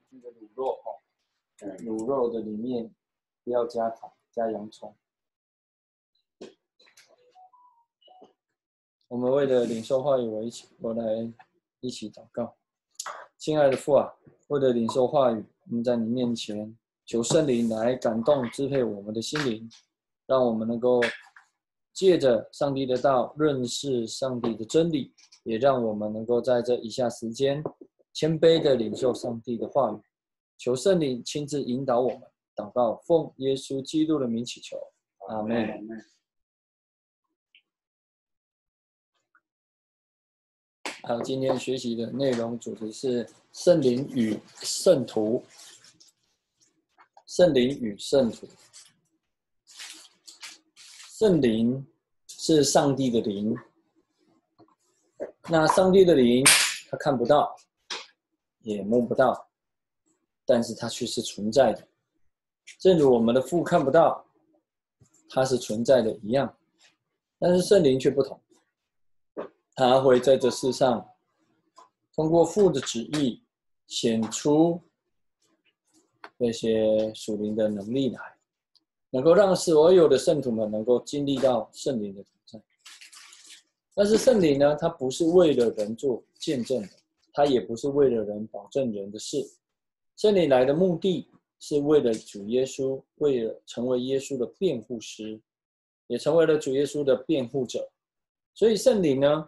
那个卤肉卤肉的里面不要加糖，加洋葱。我们为了领受话语，我来一起祷告。亲爱的父啊，为了领受话语，我们在你面前求圣灵来感动支配我们的心灵，让我们能够借着上帝的道认识上帝的真理，也让我们能够在这以下时间谦卑的领受上帝的话语。求圣灵亲自引导我们。祷告奉耶稣基督的名祈求，阿们。好，今天学习的内容主题是圣灵与圣徒。圣灵与圣徒，圣灵是上帝的灵，那上帝的灵他看不到，也摸不到，但是他却是存在的，正如我们的父看不到，他是存在的一样。但是圣灵却不同，他会在这世上通过父的旨意显出那些属灵的能力来，能够让所有的圣徒们能够经历到圣灵的同在。但是圣灵呢，它不是为了人做见证的，它也不是为了人保证人的事。圣灵来的目的是为了主耶稣，为了成为耶稣的辩护师，也成为了主耶稣的辩护者。所以圣灵呢，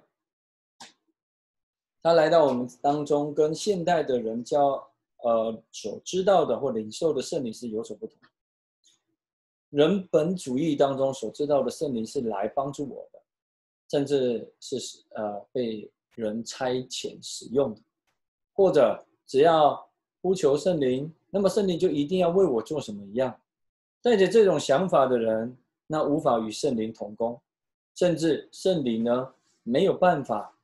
他来到我们当中，跟现代的人所知道的或领受的圣灵是有所不同。人本主义当中所知道的圣灵是来帮助我的，甚至是被人差遣使用的，或者只要呼求圣灵，那么圣灵就一定要为我做什么一样。带着这种想法的人，那无法与圣灵同工，甚至圣灵呢没有办法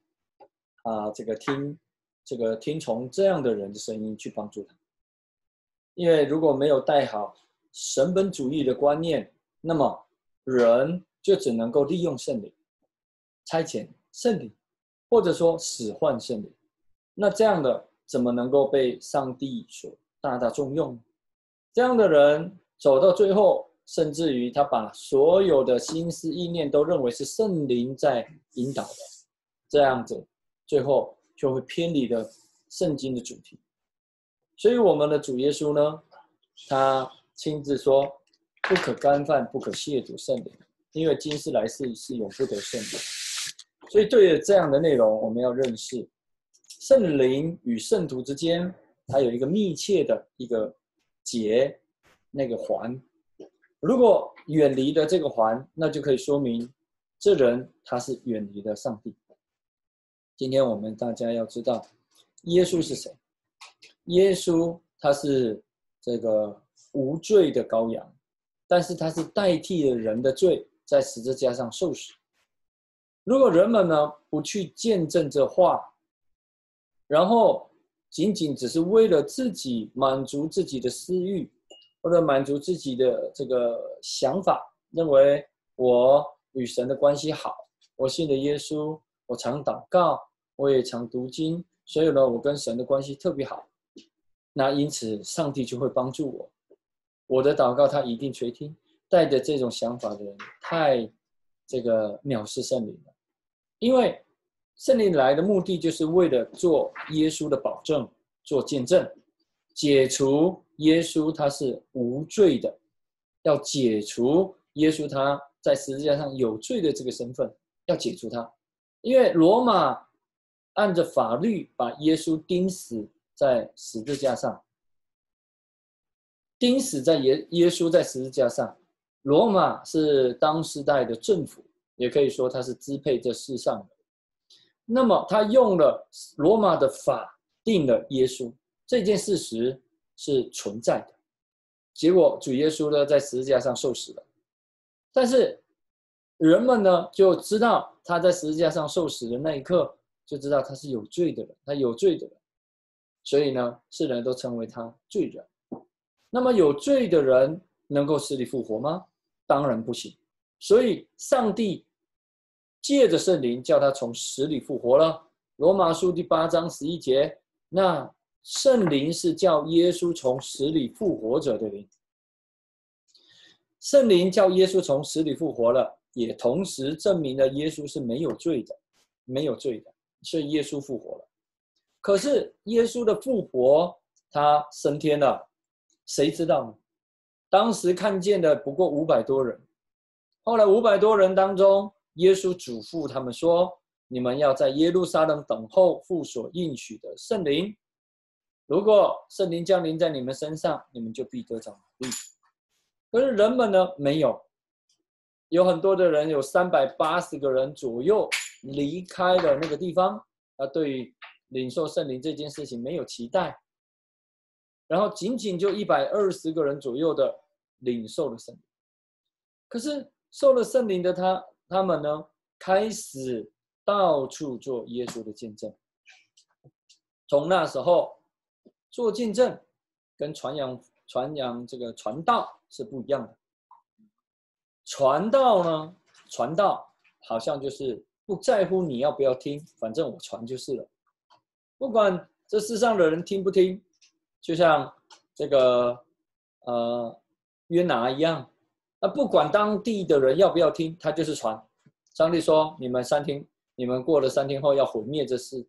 听从这样的人的声音去帮助他。因为如果没有带好神本主义的观念，那么人就只能够利用圣灵，差遣圣灵，或者说使唤圣灵。那这样的怎么能够被上帝所大大重用？这样的人走到最后，甚至于他把所有的心思意念都认为是圣灵在引导的，这样子最后就会偏离了圣经的主题。所以我们的主耶稣呢，他亲自说，不可干犯，不可亵渎圣灵，因为今世来世是永不得圣灵。所以对于这样的内容，我们要认识圣灵与圣徒之间还有一个密切的一个结，那个环。如果远离了这个环，那就可以说明这人他是远离了上帝。今天我们大家要知道耶稣是谁。耶稣他是这个无罪的羔羊，但是他是代替了人的罪，在十字架上受死。如果人们呢不去见证这话，然后仅仅只是为了自己满足自己的私欲，或者满足自己的这个想法，认为我与神的关系好，我信了耶稣，我常祷告，我也常读经，所以呢我跟神的关系特别好，那因此上帝就会帮助我，我的祷告他一定垂听。带着这种想法的人太藐视圣灵了。因为圣灵来的目的就是为了做耶稣的保证，做见证，解除耶稣他是无罪的，要解除耶稣他在十字架上有罪的这个身份，要解除他。因为罗马按着法律把耶稣钉死在十字架上，钉死在耶稣在十字架上。罗马是当时代的政府，也可以说他是支配这世上的。那么他用了罗马的法定了耶稣，这件事实是存在的。结果主耶稣呢在十字架上受死了，但是人们呢就知道他在十字架上受死的那一刻，就知道他是有罪的人，他有罪的人，所以呢世人都称为他罪人。那么有罪的人能够死里复活吗？当然不行。所以上帝借着圣灵叫他从死里复活了。罗马书第8章11节，那圣灵是叫耶稣从死里复活者的灵。圣灵叫耶稣从死里复活了，也同时证明了耶稣是没有罪的，没有罪的，所以耶稣复活了。可是耶稣的复活，他升天了，谁知道呢？当时看见的不过500多人，后来500多人当中，耶稣嘱咐他们说：你们要在耶路撒冷等候父所应许的圣灵。如果圣灵降临在你们身上，你们就必得着能力。可是人们呢，没有。有很多的人，有380个人左右离开了那个地方，对于领受圣灵这件事情没有期待。然后仅仅就120个人左右的领受了圣灵。可是受了圣灵的他们呢，开始到处做耶稣的见证。从那时候，做见证跟传扬这个传道是不一样的。传道呢，传道好像就是不在乎你要不要听，反正我传就是了。不管这世上的人听不听，就像这个约拿一样，不管当地的人要不要听，他就是传。上帝说：你们过了3天后要毁灭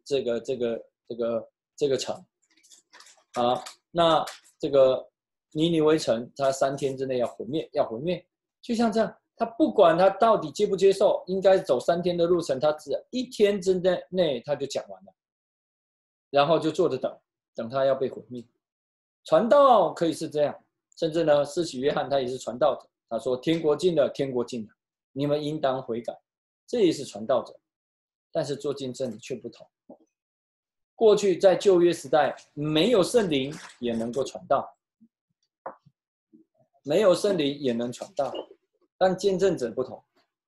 这个城。好，那这个尼尼微城，他3天之内要毁灭。就像这样，他不管他到底接不接受，应该走3天的路程，他只1天之内他就讲完了，然后就坐着等他要被毁灭。传道可以是这样，甚至呢，施洗约翰他也是传道者，他说：天国近了，天国近了，你们应当悔改，这也是传道者。但是做见证的却不同。过去在旧约时代，没有圣灵也能够传道，没有圣灵也能传道，但见证者不同。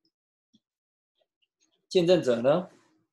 见证者呢，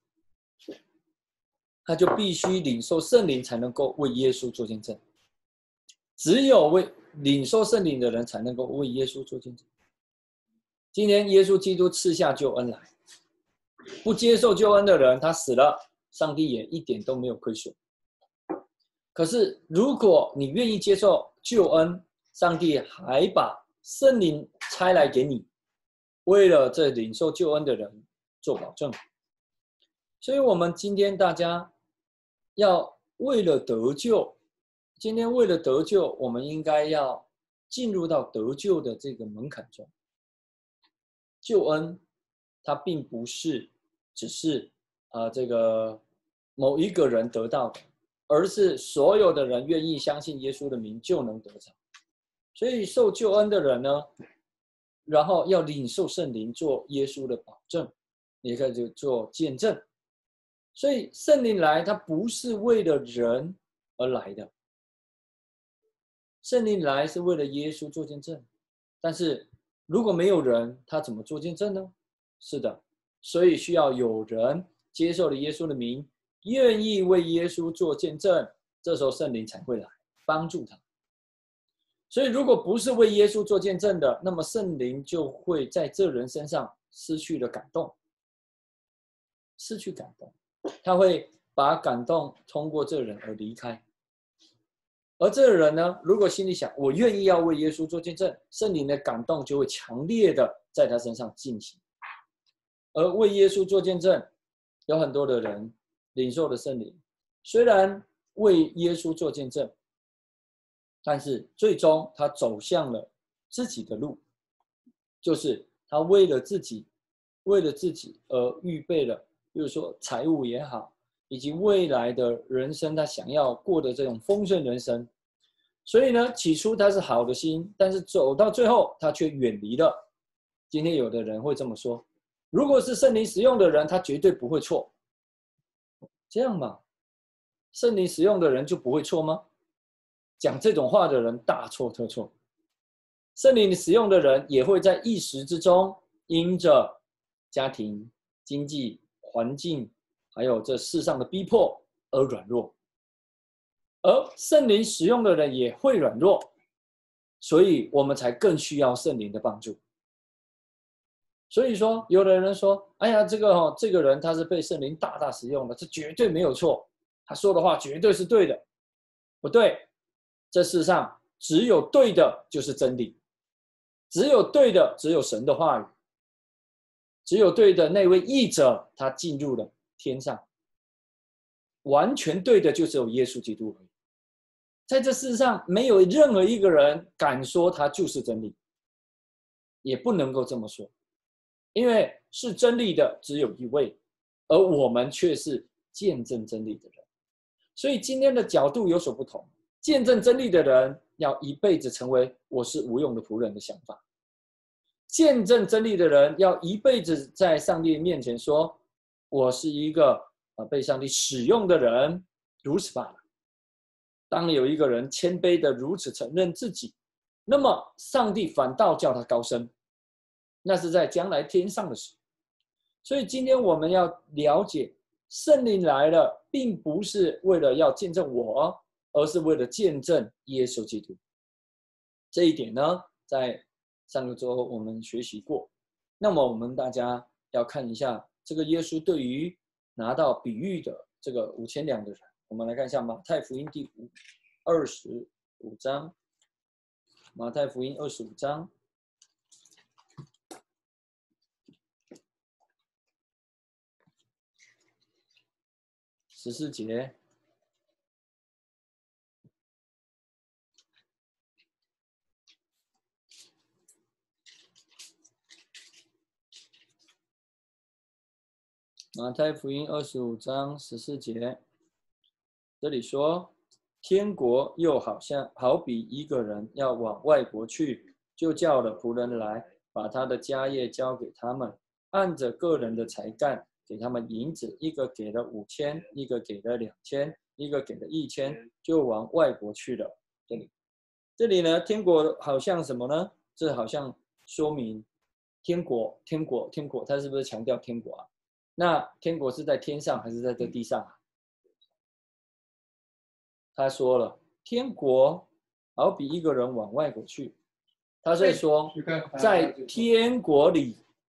他就必须领受圣灵才能够为耶稣做见证。只有领受圣灵的人才能够为耶稣做见证。今天耶稣基督赐下救恩来，不接受救恩的人，他死了，上帝也一点都没有亏损。可是如果你愿意接受救恩，上帝还把圣灵差来给你，为了这领受救恩的人做保证。所以我们今天大家要为了得救，今天为了得救，我们应该要进入到得救的这个门槛中。救恩它并不是只是这个某一个人得到的，而是所有的人愿意相信耶稣的名就能得着。所以受救恩的人呢，然后要领受圣灵做耶稣的保证，也可以做见证。所以圣灵来，它不是为了人而来的，圣灵来是为了耶稣做见证。但是如果没有人，他怎么做见证呢？是的，所以需要有人接受了耶稣的名，愿意为耶稣做见证，这时候圣灵才会来帮助他。所以如果不是为耶稣做见证的，那么圣灵就会在这人身上失去了感动，他会把感动通过这人而离开。而这个人呢，如果心里想我愿意要为耶稣做见证，圣灵的感动就会强烈的在他身上进行。而为耶稣做见证，有很多的人领受了圣灵，虽然为耶稣做见证，但是最终他走向了自己的路，就是他为了自己而预备了，比如说财物也好，以及未来的人生他想要过的这种丰盛人生。所以呢，起初他是好的心，但是走到最后他却远离了。今天有的人会这么说，如果是圣灵使用的人，他绝对不会错。这样吗？圣灵使用的人就不会错吗？讲这种话的人大错特错。圣灵使用的人也会在一时之中，因着家庭、经济、环境，还有这世上的逼迫而软弱。而圣灵使用的人也会软弱，所以我们才更需要圣灵的帮助。所以说，有的人说：“哎呀，这个人他是被圣灵大大使用的，这绝对没有错，他说的话绝对是对的。” 不对，这世上只有对的就是真理，只有对的只有神的话语，只有对的那位义者他进入了天上，完全对的就只有耶稣基督而已。在这世上没有任何一个人敢说他就是真理，也不能够这么说，因为是真理的只有一位，而我们却是见证真理的人。所以今天的角度有所不同，见证真理的人要一辈子成为我是无用的仆人的想法，见证真理的人要一辈子在上帝面前说我是一个被上帝使用的人，如此罢了。当有一个人谦卑的如此承认自己，那么上帝反倒叫他高升，那是在将来天上的事。所以今天我们要了解，圣灵来了并不是为了要见证我，而是为了见证耶稣基督。这一点呢，在上个周我们学习过。那么我们大家要看一下这个耶稣对于拿到比喻的这个5000两的人，我们来看一下马太福音第25章，马太福音25章14节。马太福音25章14节，这里说，天国又好比一个人要往外国去，就叫了仆人来，把他的家业交给他们，按着个人的才干给他们银子，一个给了5000，一个给了2000，一个给了1000，就往外国去了。这里呢，天国好像什么呢？这好像说明天国，他是不是强调天国啊？那天国是在天上还是在这地上啊？他说了，天国好比一个人往外国去，他在说，在天国里，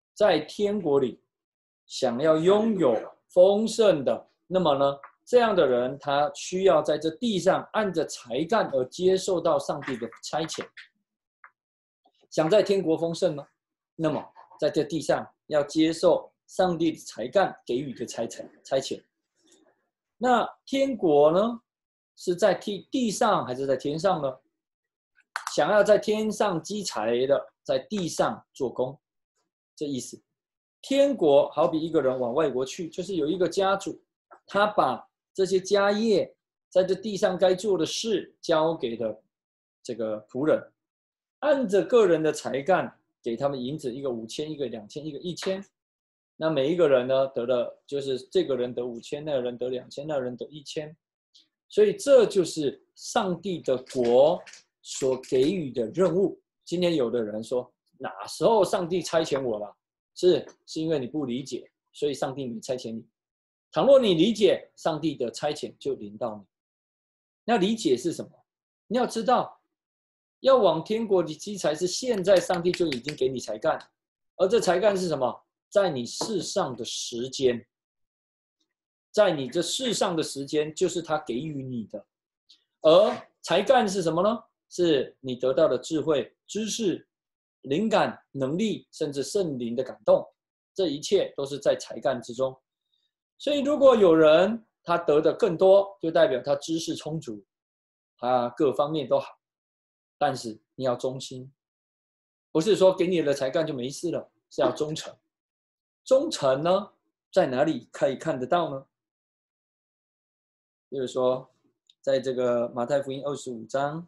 想要拥有丰盛的，那么呢，这样的人他需要在这地上按着才干而接受到上帝的差遣。想在天国丰盛吗？那么在这地上要接受上帝的才干给予的差遣。那天国呢，是在地上还是在天上呢？想要在天上积财的，在地上做工，这意思。天国好比一个人往外国去，就是有一个家主，他把这些家业在这地上该做的事交给了这个仆人，按着个人的才干给他们银子，一个5000，一个2000，一个1000。那每一个人呢得了，就是这个人得5000，那个人得2000，那个人得1000。所以这就是上帝的国所给予的任务。今天有的人说，哪时候上帝差遣我了？是因为你不理解，所以上帝没差遣你。倘若你理解，上帝的差遣就临到你。那理解是什么？你要知道，要往天国的积财是现在上帝就已经给你才干，而这才干是什么？在你世上的时间，在你这世上的时间就是他给予你的。而才干是什么呢？是你得到的智慧、知识、灵感、能力，甚至圣灵的感动，这一切都是在才干之中。所以如果有人他得的更多，就代表他知识充足，他各方面都好。但是你要忠心，不是说给你的才干就没事了，是要忠诚。忠诚呢，在哪里可以看得到呢？比如说，在这个马太福音25章，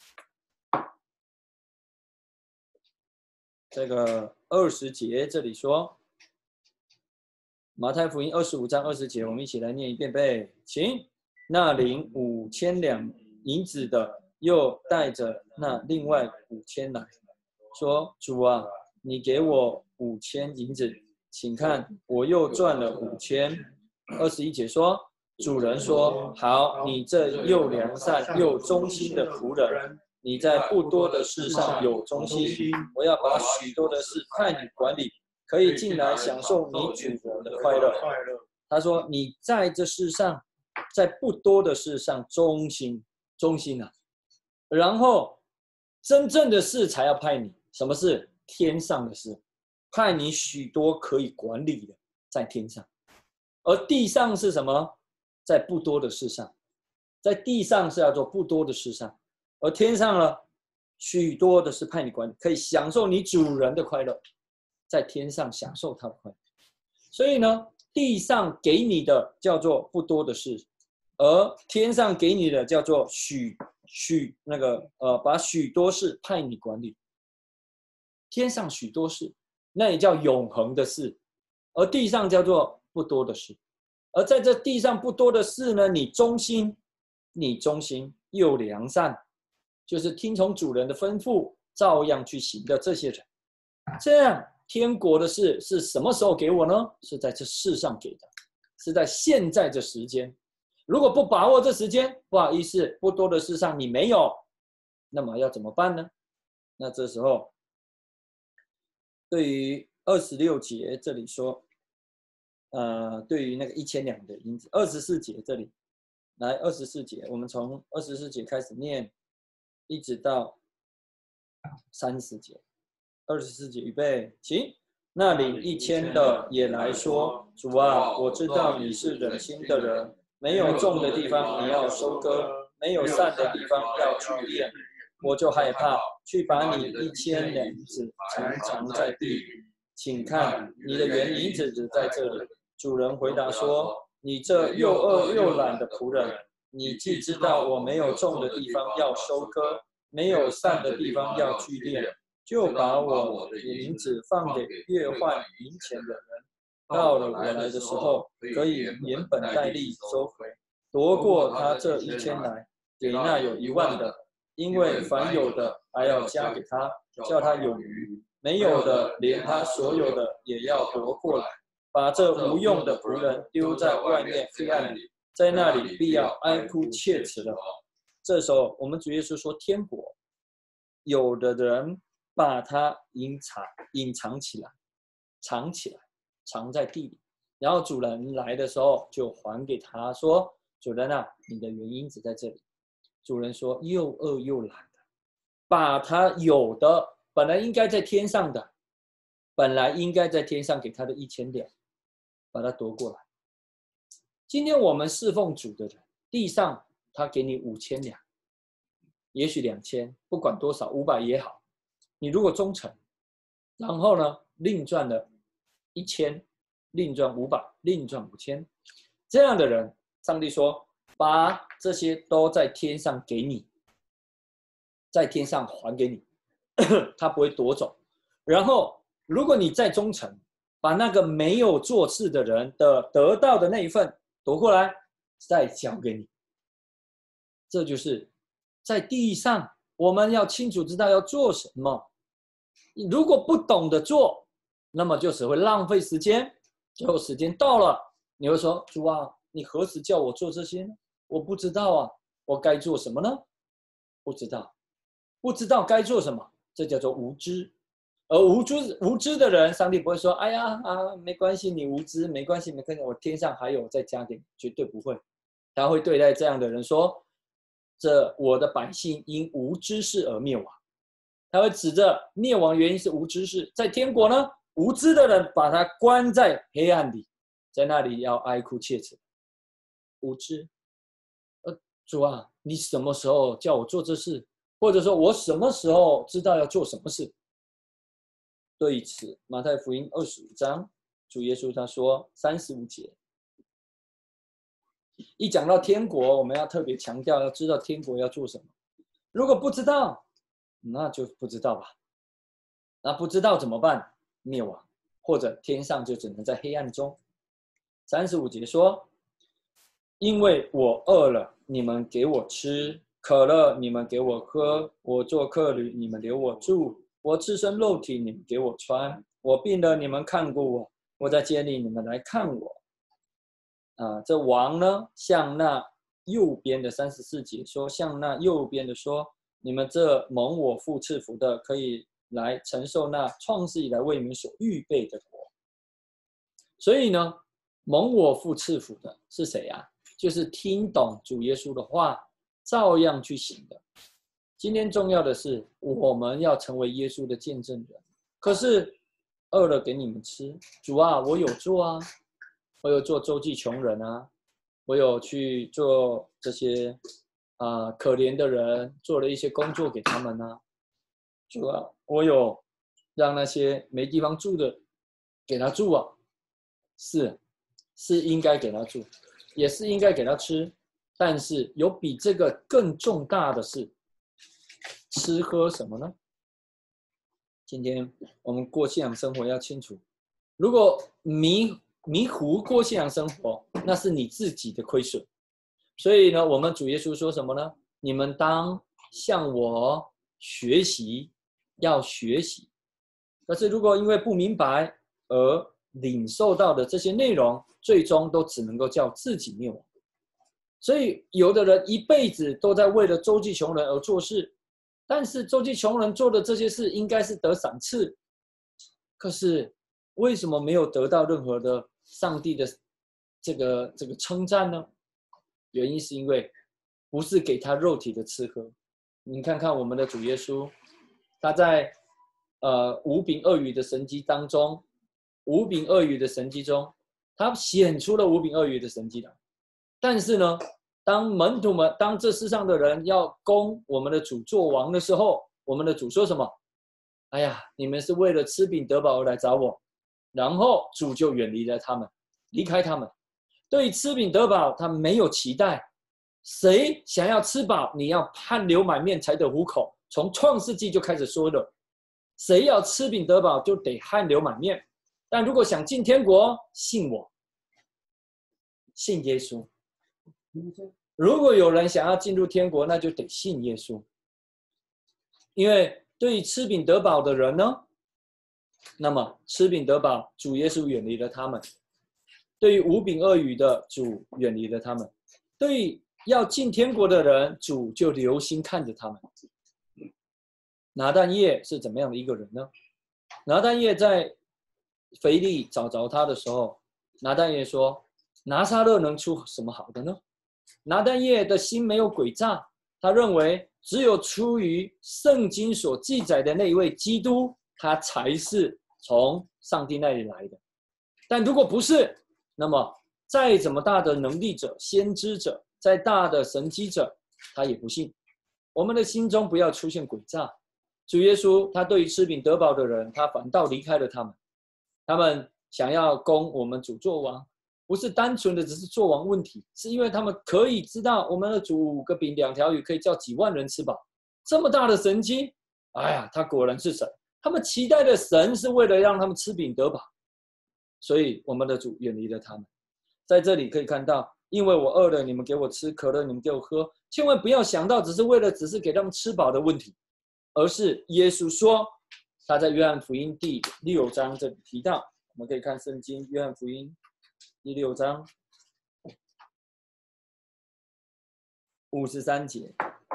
这个20节，这里说，马太福音25章20节，我们一起来念一遍呗，请。那领5000两银子的，又带着那另外5000来，说：主啊，你给我5000银子，请看，我又赚了5000。21节说，主人说：好，你这又良善又忠心的仆人，你在不多的事上有忠心，我要把许多的事派你管理，可以进来享受你主人的快乐。他说，你在这世上，在不多的事上忠心， 忠心啊。然后真正的事才要派你，什么事？天上的事，派你许多可以管理的，在天上。而地上是什么？在不多的事上，在地上是要做不多的事上，而天上呢，许多的是派你管理，可以享受你主人的快乐，在天上享受他的快乐。所以呢，地上给你的叫做不多的事，而天上给你的叫做把许多事派你管理。天上许多事，那也叫永恒的事，而地上叫做不多的事。而在这地上不多的事呢，你忠心又良善，就是听从主人的吩咐，照样去行的这些人，这样天国的事是什么时候给我呢？是在这世上给的，是在现在这时间。如果不把握这时间，不好意思，不多的事上你没有，那么要怎么办呢？那这时候对于26节这里说，对于那个1000两的银子，24节这里来，24节我们从24节开始念，一直到30节。24节预备，请。那领1000的也来说，主啊，我知道你是忍心的人，没有种的地方你要收割，没有散的地方要去炼。我就害怕，去把你1000两子藏在地里。请看，你的原银子只在这里。主人回答说：你这又饿又懒的仆人，你既知道我没有种的地方要收割，没有散的地方要聚炼，就把我的银子放给越换银钱的人，到了我来的时候，可以连本带利收回，夺过他这1000来，给那有1万的，因为凡有的还要加给他，叫他有余；没有的，连他所有的也要夺过来。把这无用的仆人丢在外面黑暗里，在那里必要哀哭切齿的。这时候，我们主耶稣说，天国有的人把它隐藏起来，藏在地里，然后主人来的时候就还给他说：主人啊，你的原因只在这里。主人说：又饿又懒的，把他有的本来应该在天上的，本来应该在天上给他的1000两，把它夺过来。今天我们侍奉主的人，地上他给你5000两，也许2000，不管多少，500也好，你如果忠诚，然后呢，另赚了1000，另赚500，另赚5000，这样的人，上帝说，把这些都在天上给你，在天上还给你，他不会夺走。然后，如果你再忠诚，把那个没有做事的人的得到的那一份夺过来，再交给你。这就是在地上我们要清楚知道要做什么。如果不懂得做，那么就只会浪费时间。最后时间到了，你会说：主啊，你何时叫我做这些呢？我不知道啊，我该做什么呢？不知道该做什么，这叫做无知。而无知的人，上帝不会说：哎呀没关系，你无知，没关系，我天上还有再加给你，绝对不会。他会对待这样的人说：这我的百姓因无知识而灭亡。他会指着灭亡原因是无知识。在天国呢，无知的人把他关在黑暗里，在那里要哀哭切齿。无知，主啊，你什么时候叫我做这事？或者说我什么时候知道要做什么事？对此，马太福音25章，主耶稣他说35节，一讲到天国，我们要特别强调，要知道天国要做什么。如果不知道，那就不知道吧。那不知道怎么办？灭亡，或者天上就只能在黑暗中。35节说：因为我饿了，你们给我吃；渴了，你们给我喝；我做客旅，你们留我住；我赤身露体，你们给我穿；我病了，你们看过我；我在监里，你们来看我。这王呢，向那右边的34节说，向那右边的说，你们这蒙我父赐福的，可以来承受那创世以来为你们所预备的国。所以呢，蒙我父赐福的是谁啊？就是听懂主耶稣的话， 照样去行的。今天重要的是，我们要成为耶稣的见证人。可是饿了给你们吃，主啊，我有做啊，我有做周济穷人啊，我有去做这些可怜的人，做了一些工作给他们啊。主啊，我有让那些没地方住的给他住啊，是应该给他住，也是应该给他吃，但是有比这个更重大的事，吃喝什么呢？今天我们过信仰生活要清楚，如果迷糊过信仰生活，那是你自己的亏损。所以呢，我们主耶稣说什么呢？你们当向我学习，要学习。可是如果因为不明白而领受到的这些内容，最终都只能够叫自己灭亡。所以有的人一辈子都在为了周济穷人而做事，但是周济穷人做的这些事应该是得赏赐，可是为什么没有得到任何的上帝的这个称赞呢？原因是因为不是给他肉体的吃喝。你看看我们的主耶稣，他在5饼2鱼的神迹当中，5饼2鱼的神迹中，他显出了5饼2鱼的神迹来。但是呢，当门徒们，当这世上的人要攻我们的主做王的时候，我们的主说什么？哎呀，你们是为了吃饼得饱而来找我，然后主就远离了他们，离开他们。对于吃饼得饱，他没有期待。谁想要吃饱，你要汗流满面才得糊口。从创世纪就开始说了，谁要吃饼得饱，就得汗流满面。但如果想进天国，信我，信耶稣。如果有人想要进入天国，那就得信耶稣。因为对于吃饼得饱的人呢，那么吃饼得饱，主耶稣远离了他们；对于5饼2鱼的，主远离了他们；对于要进天国的人，主就留心看着他们。拿但业是怎么样的一个人呢？拿但业在腓利找着他的时候，拿但业说：拿撒勒能出什么好的呢？拿但业的心没有诡诈，他认为只有出于圣经所记载的那一位基督，他才是从上帝那里来的。但如果不是，那么再怎么大的能力者、先知者，再大的神迹者，他也不信。我们的心中不要出现诡诈。主耶稣他对于吃饼得饱的人，他反倒离开了他们。他们想要攻我们主做王，不是单纯的只是做王问题，是因为他们可以知道我们的主5个饼2条鱼可以叫几万人吃饱，这么大的神迹，哎呀，他果然是神。他们期待的神是为了让他们吃饼得饱，所以我们的主远离了他们。在这里可以看到，因为我饿了，你们给我吃；渴了，你们给我喝。千万不要想到只是给他们吃饱的问题，而是耶稣说，他在约翰福音第6章这里提到，我们可以看圣经约翰福音第6章53节。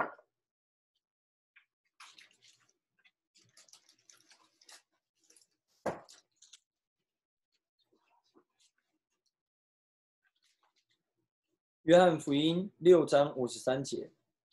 约翰福音6章53节，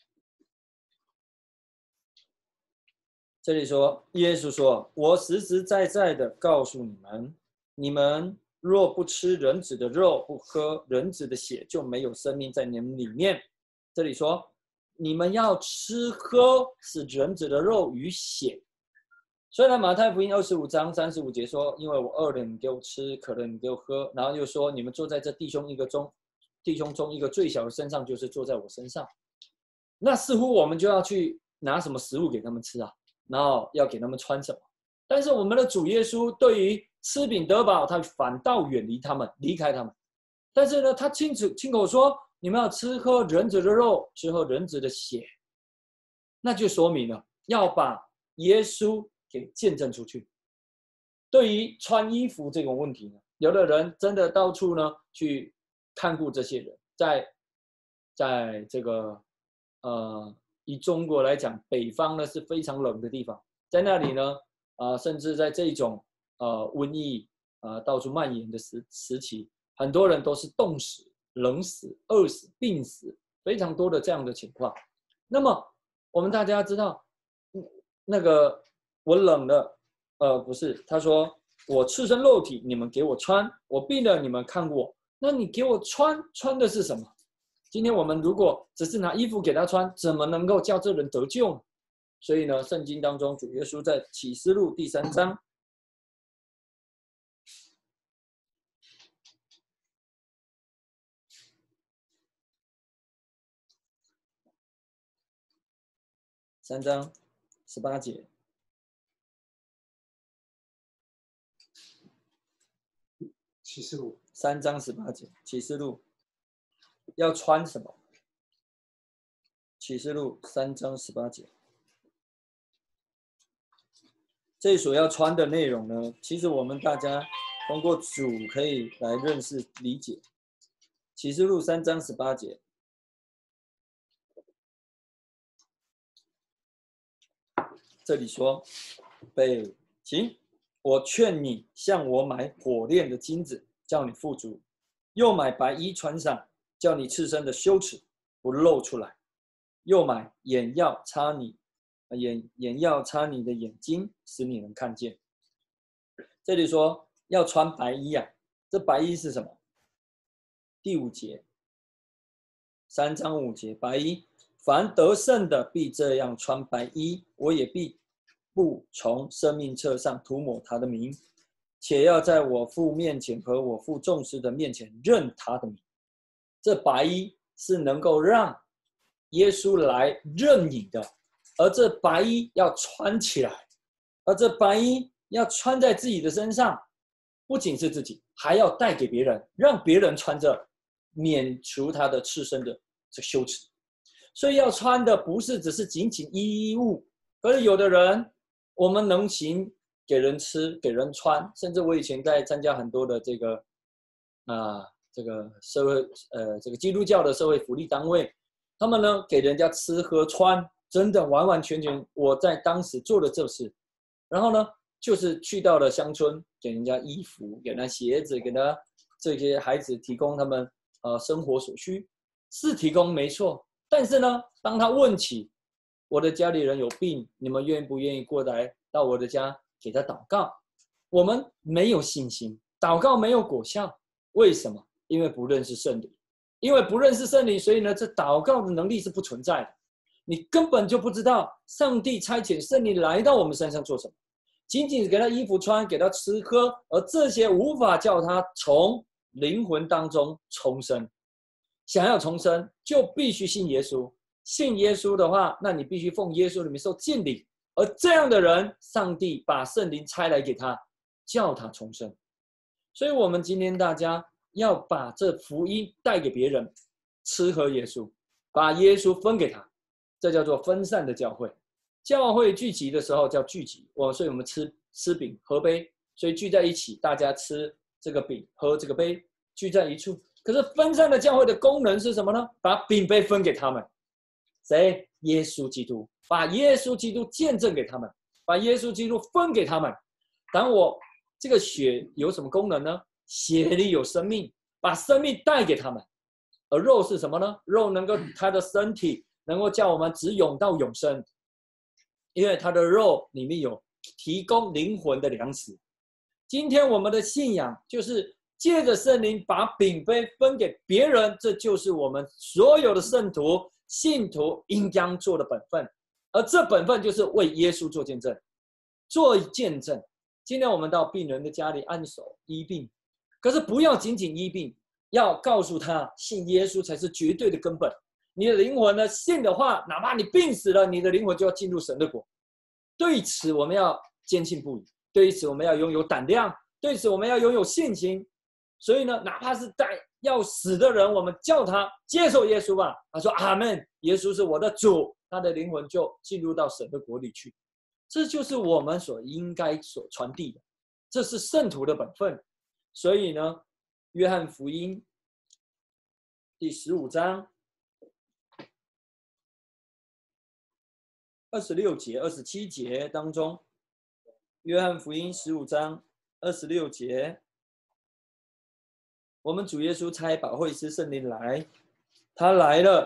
这里说，耶稣说：“我实实在在的告诉你们，你们若不吃人子的肉，不喝人子的血，就没有生命在你们里面。”这里说，你们要吃喝是人子的肉与血。虽然马太福音25章35节说，因为我饿了，你给我吃；渴了，你给我喝。然后又说，你们坐在这弟兄中一个最小的身上，就是坐在我身上。那似乎我们就要去拿什么食物给他们吃啊，然后要给他们穿什么。但是我们的主耶稣对于吃饼得饱，他反倒远离他们，离开他们。但是呢，他亲口说，你们要吃喝人子的肉，吃喝人子的血，那就说明了要把耶稣给见证出去。对于穿衣服这种问题呢，有的人真的到处呢去看顾这些人，在这个以中国来讲，北方呢是非常冷的地方，在那里呢甚至在这种瘟疫到处蔓延的时期，很多人都是冻死、冷死、饿死、病死，非常多的这样的情况。 那么我们大家知道，那个我冷了，不是，他说我赤身露体，你们给我穿；我病了，你们看我。那你给我穿的是什么？今天我们如果只是拿衣服给他穿，怎么能够叫这人得救呢？所以呢，圣经当中主耶稣在启示录第3章。3章18节， 启示录 3章18节，启示录要穿什么？启示录3章18节，这所要穿的内容呢，其实我们大家通过主可以来认识理解。启示录3章18节，这里说：北行，我劝你向我买火炼的金子，叫你富足；又买白衣穿上，叫你赤身的羞耻不露出来；又买眼药擦你的眼睛，使你能看见。这里说要穿白衣啊，这白衣是什么？第5节，3章5节，白衣，凡得胜的必这样穿白衣，我也必不从生命册上涂抹他的名，且要在我父面前和我父众师的面前认他的名。这白衣是能够让耶稣来认你的，而这白衣要穿起来，而这白衣要穿在自己的身上，不仅是自己，还要带给别人，让别人穿着，免除他的赤身的这羞耻。所以要穿的不是只是仅仅衣物，而有的人我们能行，给人吃，给人穿，甚至我以前在参加很多的这个社会这个基督教的社会福利单位，他们呢给人家吃喝穿，真的完完全全我在当时做的这事。然后呢，就是去到了乡村，给人家衣服，给人家鞋子，给他这些孩子提供他们生活所需，是提供没错。但是呢，当他问起我的家里人有病，你们愿不愿意过来到我的家给他祷告？我们没有信心，祷告没有果效，为什么？因为不认识圣灵，因为不认识圣灵，所以呢，这祷告的能力是不存在的。你根本就不知道上帝差遣圣灵来到我们身上做什么，仅仅给他衣服穿，给他吃喝，而这些无法叫他从灵魂当中重生。想要重生，就必须信耶稣。信耶稣的话，那你必须奉耶稣的名受浸礼。而这样的人，上帝把圣灵差来给他，叫他重生。所以我们今天大家要把这福音带给别人，吃喝耶稣，把耶稣分给他，这叫做分散的教会。教会聚集的时候叫聚集，所以我们吃饼喝杯，所以聚在一起，大家吃这个饼喝这个杯，聚在一处。可是分散的教会的功能是什么呢？把饼杯分给他们，谁？耶稣基督，把耶稣基督见证给他们，把耶稣基督分给他们。当我这个血有什么功能呢？血里有生命，把生命带给他们。而肉是什么呢？肉能够他的身体能够叫我们直涌到永生，因为他的肉里面有提供灵魂的粮食。今天我们的信仰就是借着圣灵把饼杯分给别人，这就是我们所有的圣徒信徒应当做的本分。而这本分就是为耶稣做见证，做见证。今天我们到病人的家里按手医病，可是不要仅仅医病，要告诉他信耶稣才是绝对的根本。你的灵魂呢，信的话，哪怕你病死了，你的灵魂就要进入神的国。对此我们要坚信不疑，对此我们要拥有胆量，对此我们要拥有信心。所以呢，哪怕是要死的人，我们叫他接受耶稣吧。他说阿们，耶稣是我的主，他的灵魂就进入到神的国里去。这就是我们应该传递的，这是圣徒的本分。所以呢，约翰福音第15章26节、27节当中，约翰福音15章26节。我们主耶稣差保惠师圣灵来，他来了，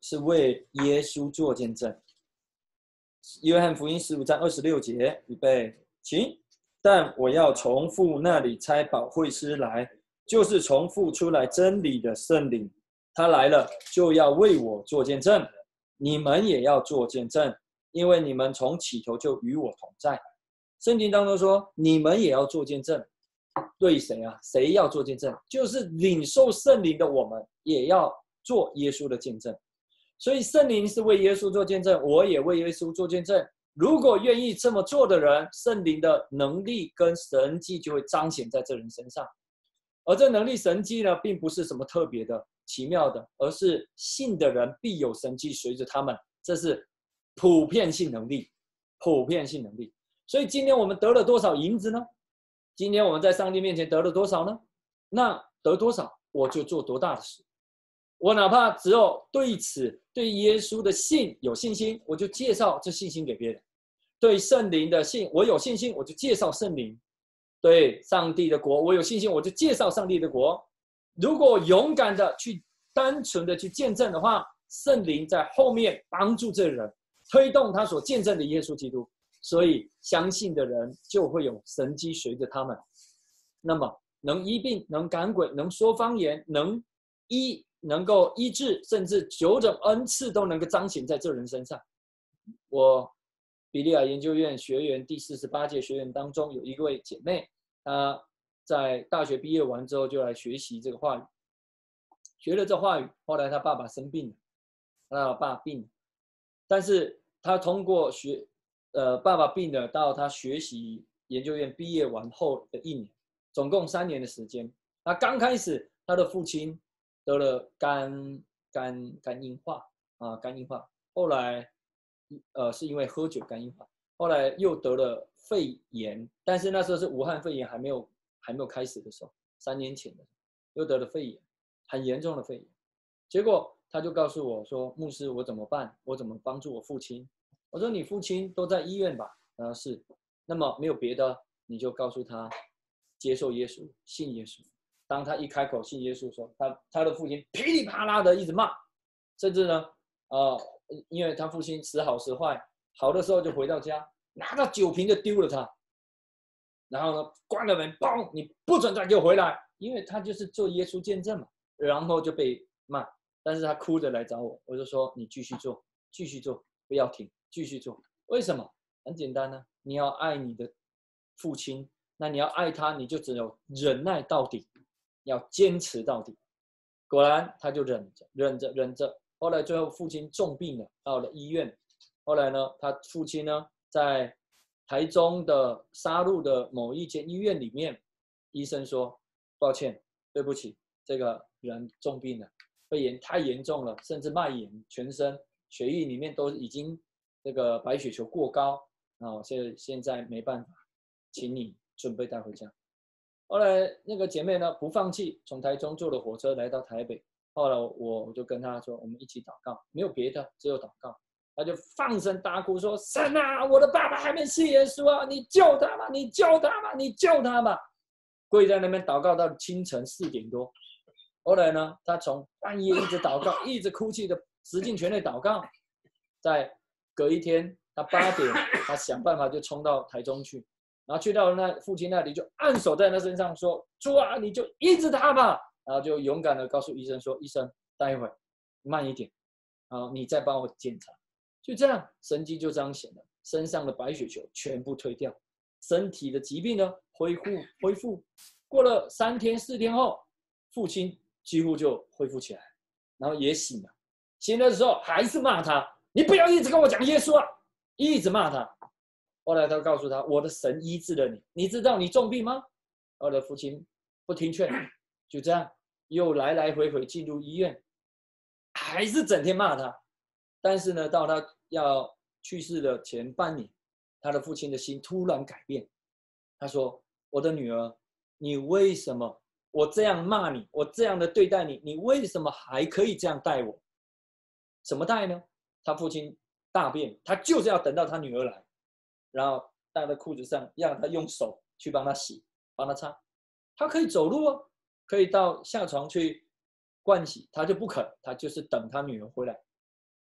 是为耶稣做见证。约翰福音15章26节，预备，请。但我要从父那里差保惠师来，就是从父出来真理的圣灵。他来了，就要为我做见证。你们也要做见证，因为你们从起头就与我同在。圣经当中说，你们也要做见证。对谁啊？谁要做见证？就是领受圣灵的我们，也要做耶稣的见证。所以圣灵是为耶稣做见证，我也为耶稣做见证。如果愿意这么做的人，圣灵的能力跟神迹就会彰显在这人身上。而这能力神迹呢，并不是什么特别的、奇妙的，而是信的人必有神迹随着他们，这是普遍性能力。普遍性能力。所以今天我们得了多少银子呢？今天我们在上帝面前得了多少呢？那得多少，我就做多大的事。我哪怕只有对耶稣的信有信心，我就介绍这信心给别人。对圣灵的信，我有信心，我就介绍圣灵。对上帝的国，我有信心，我就介绍上帝的国。如果勇敢的去单纯的去见证的话，圣灵在后面帮助这人，推动他所见证的耶稣基督。所以相信的人就会有神迹随着他们。那么能医病，能赶鬼，能说方言，能够医治，甚至9种恩赐都能够彰显在这人身上。我比利亚研究院学员第48届学员当中有一位姐妹，她在大学毕业完之后就来学习这个话语，学了这话语，后来她爸爸生病了，她爸病了，但是她通过爸爸病了到她学习研究院毕业完后的1年，总共3年的时间。她刚开始她的父亲得了肝硬化，后来是因为喝酒肝硬化，后来又得了肺炎，但是那时候是武汉肺炎还没有开始的时候，3年前的又得了肺炎，很严重的肺炎。结果他就告诉我说：“牧师，我怎么办？我怎么帮助我父亲？”我说：“你父亲都在医院吧？”是。那么没有别的，你就告诉他接受耶稣，信耶稣。当他一开口信耶稣的时候，他的父亲噼里啪啦的一直骂，甚至呢，因为他父亲时好时坏，好的时候就回到家，拿到酒瓶就丢了他，然后呢，关了门，嘣，你不准再给我回来，因为他就是做耶稣见证嘛，然后就被骂，但是他哭着来找我，我就说你继续做，继续做，不要停，继续做。为什么？很简单呢，你要爱你的父亲，那你要爱他，你就只有忍耐到底，要坚持到底。果然他就忍着，后来最后父亲重病了，到了医院。后来呢，他父亲呢在台中的沙鹿的某一间医院里面，医生说抱歉，对不起，这个人重病了，肺炎太严重了，甚至脉炎，全身血液里面都已经这个白血球过高，现在没办法，请你准备带回家。后来那个姐妹呢不放弃，从台中坐了火车来到台北。后来我就跟她说，我们一起祷告，没有别的，只有祷告。她就放声大哭说：“神啊，我的爸爸还没信耶稣啊，你救他吧，你救他吧，你救他吧！”跪在那边祷告到清晨4点多。后来呢，她从半夜一直祷告，一直哭泣的使尽全力祷告。在隔一天，她8点，她想办法就冲到台中去。然后去到那父亲那里，就按手在他身上说：“主啊，你就医治他吧。”然后就勇敢的告诉医生说：“医生，待会慢一点，你再帮我检查。”就这样，神迹就彰显了，身上的白血球全部退掉，身体的疾病呢恢复。过了3天4天后，父亲几乎就恢复起来，然后也醒了。醒了的时候还是骂他：“你不要一直跟我讲耶稣啊！”一直骂他。后来他告诉他：“我的神医治了你，你知道你重病吗？”后来父亲不听劝，就这样又来回进入医院，还是整天骂他。但是呢，到他要去世的前半年，他的父亲的心突然改变。他说：“我的女儿，你为什么我这样骂你，我这样的对待你，你为什么还可以这样待我？什么待呢？”他父亲大便，他就是要等到他女儿来。然后带到裤子上，让他用手去帮他洗，帮他擦。他可以走路哦，可以到下床去盥洗，他就不肯，他就是等他女儿回来。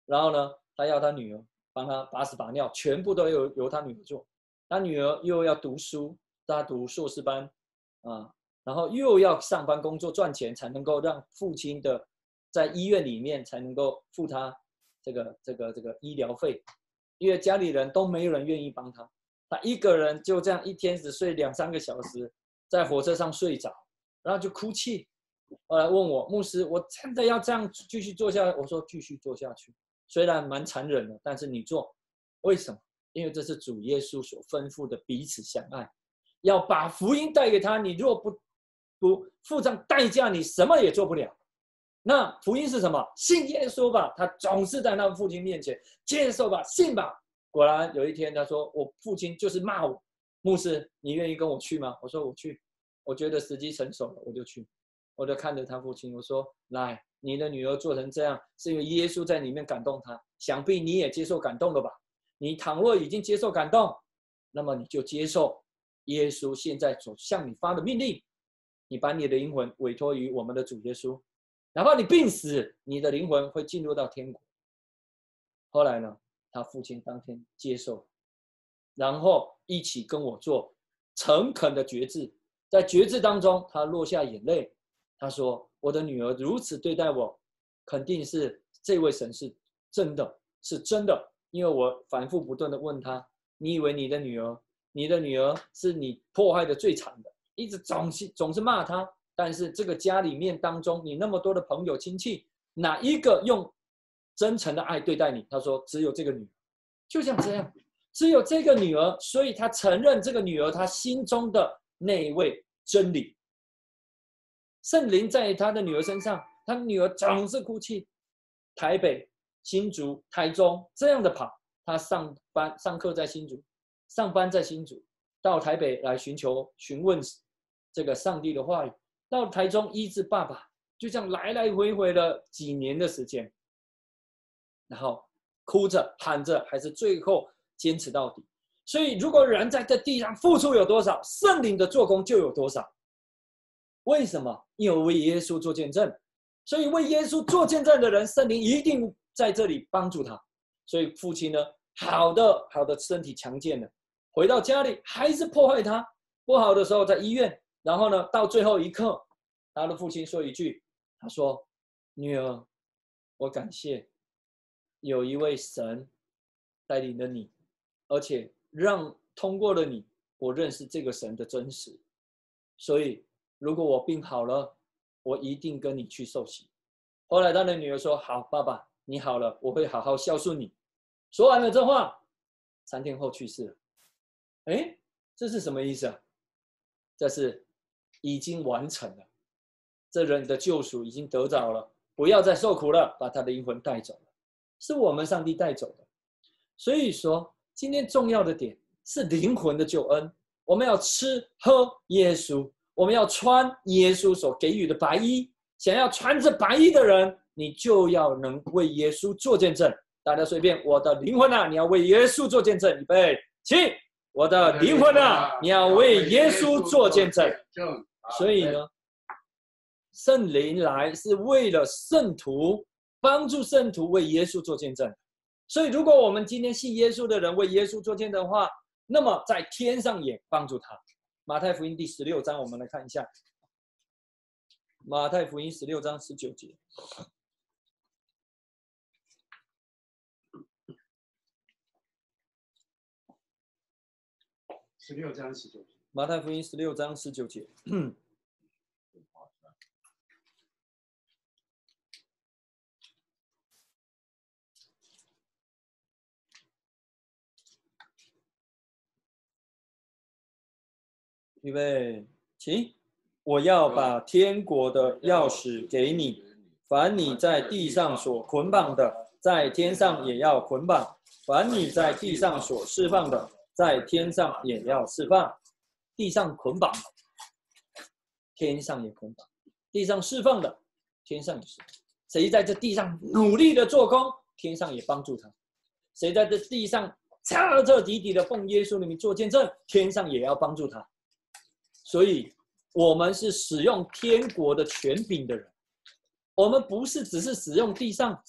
然后呢，他要他女儿帮他把屎把尿，全部都由他女儿做。他女儿又要读书，他读硕士班啊，然后又要上班工作赚钱，才能够让父亲的在医院里面才能够付他这个医疗费，因为家里人都没有人愿意帮他，他一个人就这样一天只睡2、3个小时，在火车上睡着，然后就哭泣。后来问我牧师，我真的要这样继续做下去？我说继续做下去，虽然蛮残忍的，但是你做，为什么？因为这是主耶稣所吩咐的彼此相爱，要把福音带给他。你若不付上代价，你什么也做不了。那福音是什么？信耶稣吧，他总是在他父亲面前接受吧，信吧。果然有一天他说，我父亲就是骂我，牧师你愿意跟我去吗？我说我去，我觉得时机成熟了，我就去。我就看着他父亲，我说来，你的女儿做成这样，是因为耶稣在里面感动她，想必你也接受感动了吧？你倘若已经接受感动，那么你就接受耶稣现在所向你发的命令，你把你的灵魂委托于我们的主耶稣，哪怕你病死，你的灵魂会进入到天国。后来呢，他父亲当天接受，然后一起跟我做诚恳的决志，在决志当中，他落下眼泪，他说：“我的女儿如此对待我，肯定是这位神是真的，是真的。因为我反复不断的问他，你以为你的女儿是你迫害的最惨的，一直总是骂她，但是这个家里面当中，你那么多的朋友亲戚，哪一个用真诚的爱对待你？”他说：“只有这个女儿。”就像这样，只有这个女儿，所以他承认这个女儿她心中的那一位真理。圣灵在他的女儿身上，他女儿总是哭泣，台北、新竹、台中这样的跑，他上课在新竹，上班在新竹，到台北来询问这个上帝的话语，到台中医治爸爸，就这样来来回回了几年的时间，然后哭着喊着，还是最后坚持到底。所以，如果人在这地上付出有多少，圣灵的做工就有多少。为什么？因为为耶稣做见证，所以为耶稣做见证的人，圣灵一定在这里帮助他。所以父亲呢，好的身体强健了，回到家里还是迫害他，不好的时候在医院，然后呢，到最后一刻，他的父亲说一句，他说：“女儿，我感谢有一位神带领了你，而且通过了你，我认识这个神的真实，所以。”如果我病好了，我一定跟你去受洗。后来他的女儿说：“好，爸爸，你好了，我会好好孝顺你。”说完了这话，3天后去世了。哎，这是什么意思啊？这是已经完成了，这人的救赎已经得着了，不要再受苦了，把他的灵魂带走了，是我们上帝带走的。所以说，今天重要的点是灵魂的救恩，我们要吃喝耶稣。我们要穿耶稣所给予的白衣，想要穿着白衣的人，你就要能为耶稣做见证。大家随便，我的灵魂啊，你要为耶稣做见证。预备，起！我的灵魂啊，你要为耶稣做见证。所以呢，圣灵来是为了圣徒，帮助圣徒为耶稣做见证。所以，如果我们今天信耶稣的人为耶稣做见证的话，那么在天上也帮助他。马太福音第16章，我们来看一下。马太福音16章19节。 16章19节。 马太福音16章19节。预备，起！我要把天国的钥匙给你，凡你在地上所捆绑的，在天上也要捆绑；凡你在地上所释放的，在天上也要释放。地上捆绑，天上也捆绑；地上释放的，天上也释放。谁在这地上努力的做工，天上也帮助他；谁在这地上彻彻底底的奉耶稣的名做见证，天上也要帮助他。所以，我们是使用天国的权柄的人，我们不是只是使用地上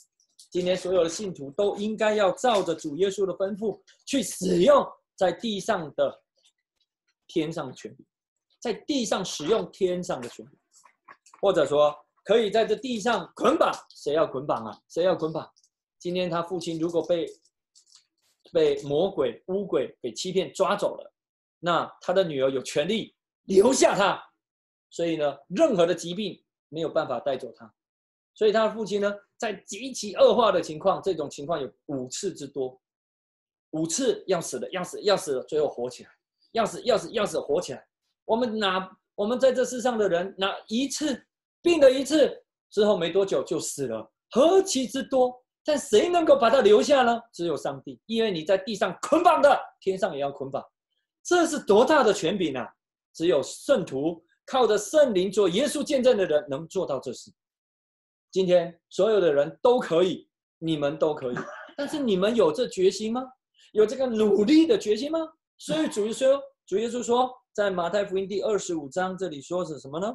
今天所有的信徒都应该要照着主耶稣的吩咐去使用在地上的天上的权柄，在地上使用天上的权柄，或者说可以在这地上捆绑。谁要捆绑啊？谁要捆绑？今天他父亲如果被魔鬼巫鬼给欺骗抓走了，那他的女儿有权利留下他，所以呢，任何的疾病没有办法带走他。所以他的父亲呢，在极其恶化的情况，这种情况有5次之多，5次要死的，要死了，最后活起来，要死活起来。我们在这世上的人，哪一次病了一次之后没多久就死了，何其之多！但谁能够把他留下呢？只有上帝，因为你在地上捆绑的，天上也要捆绑。这是多大的权柄啊！只有圣徒靠着圣灵做耶稣见证的人能做到这事。今天所有的人都可以，你们都可以，但是你们有这决心吗？有这个努力的决心吗？所以主耶稣说，在马太福音第25章这里说是什么呢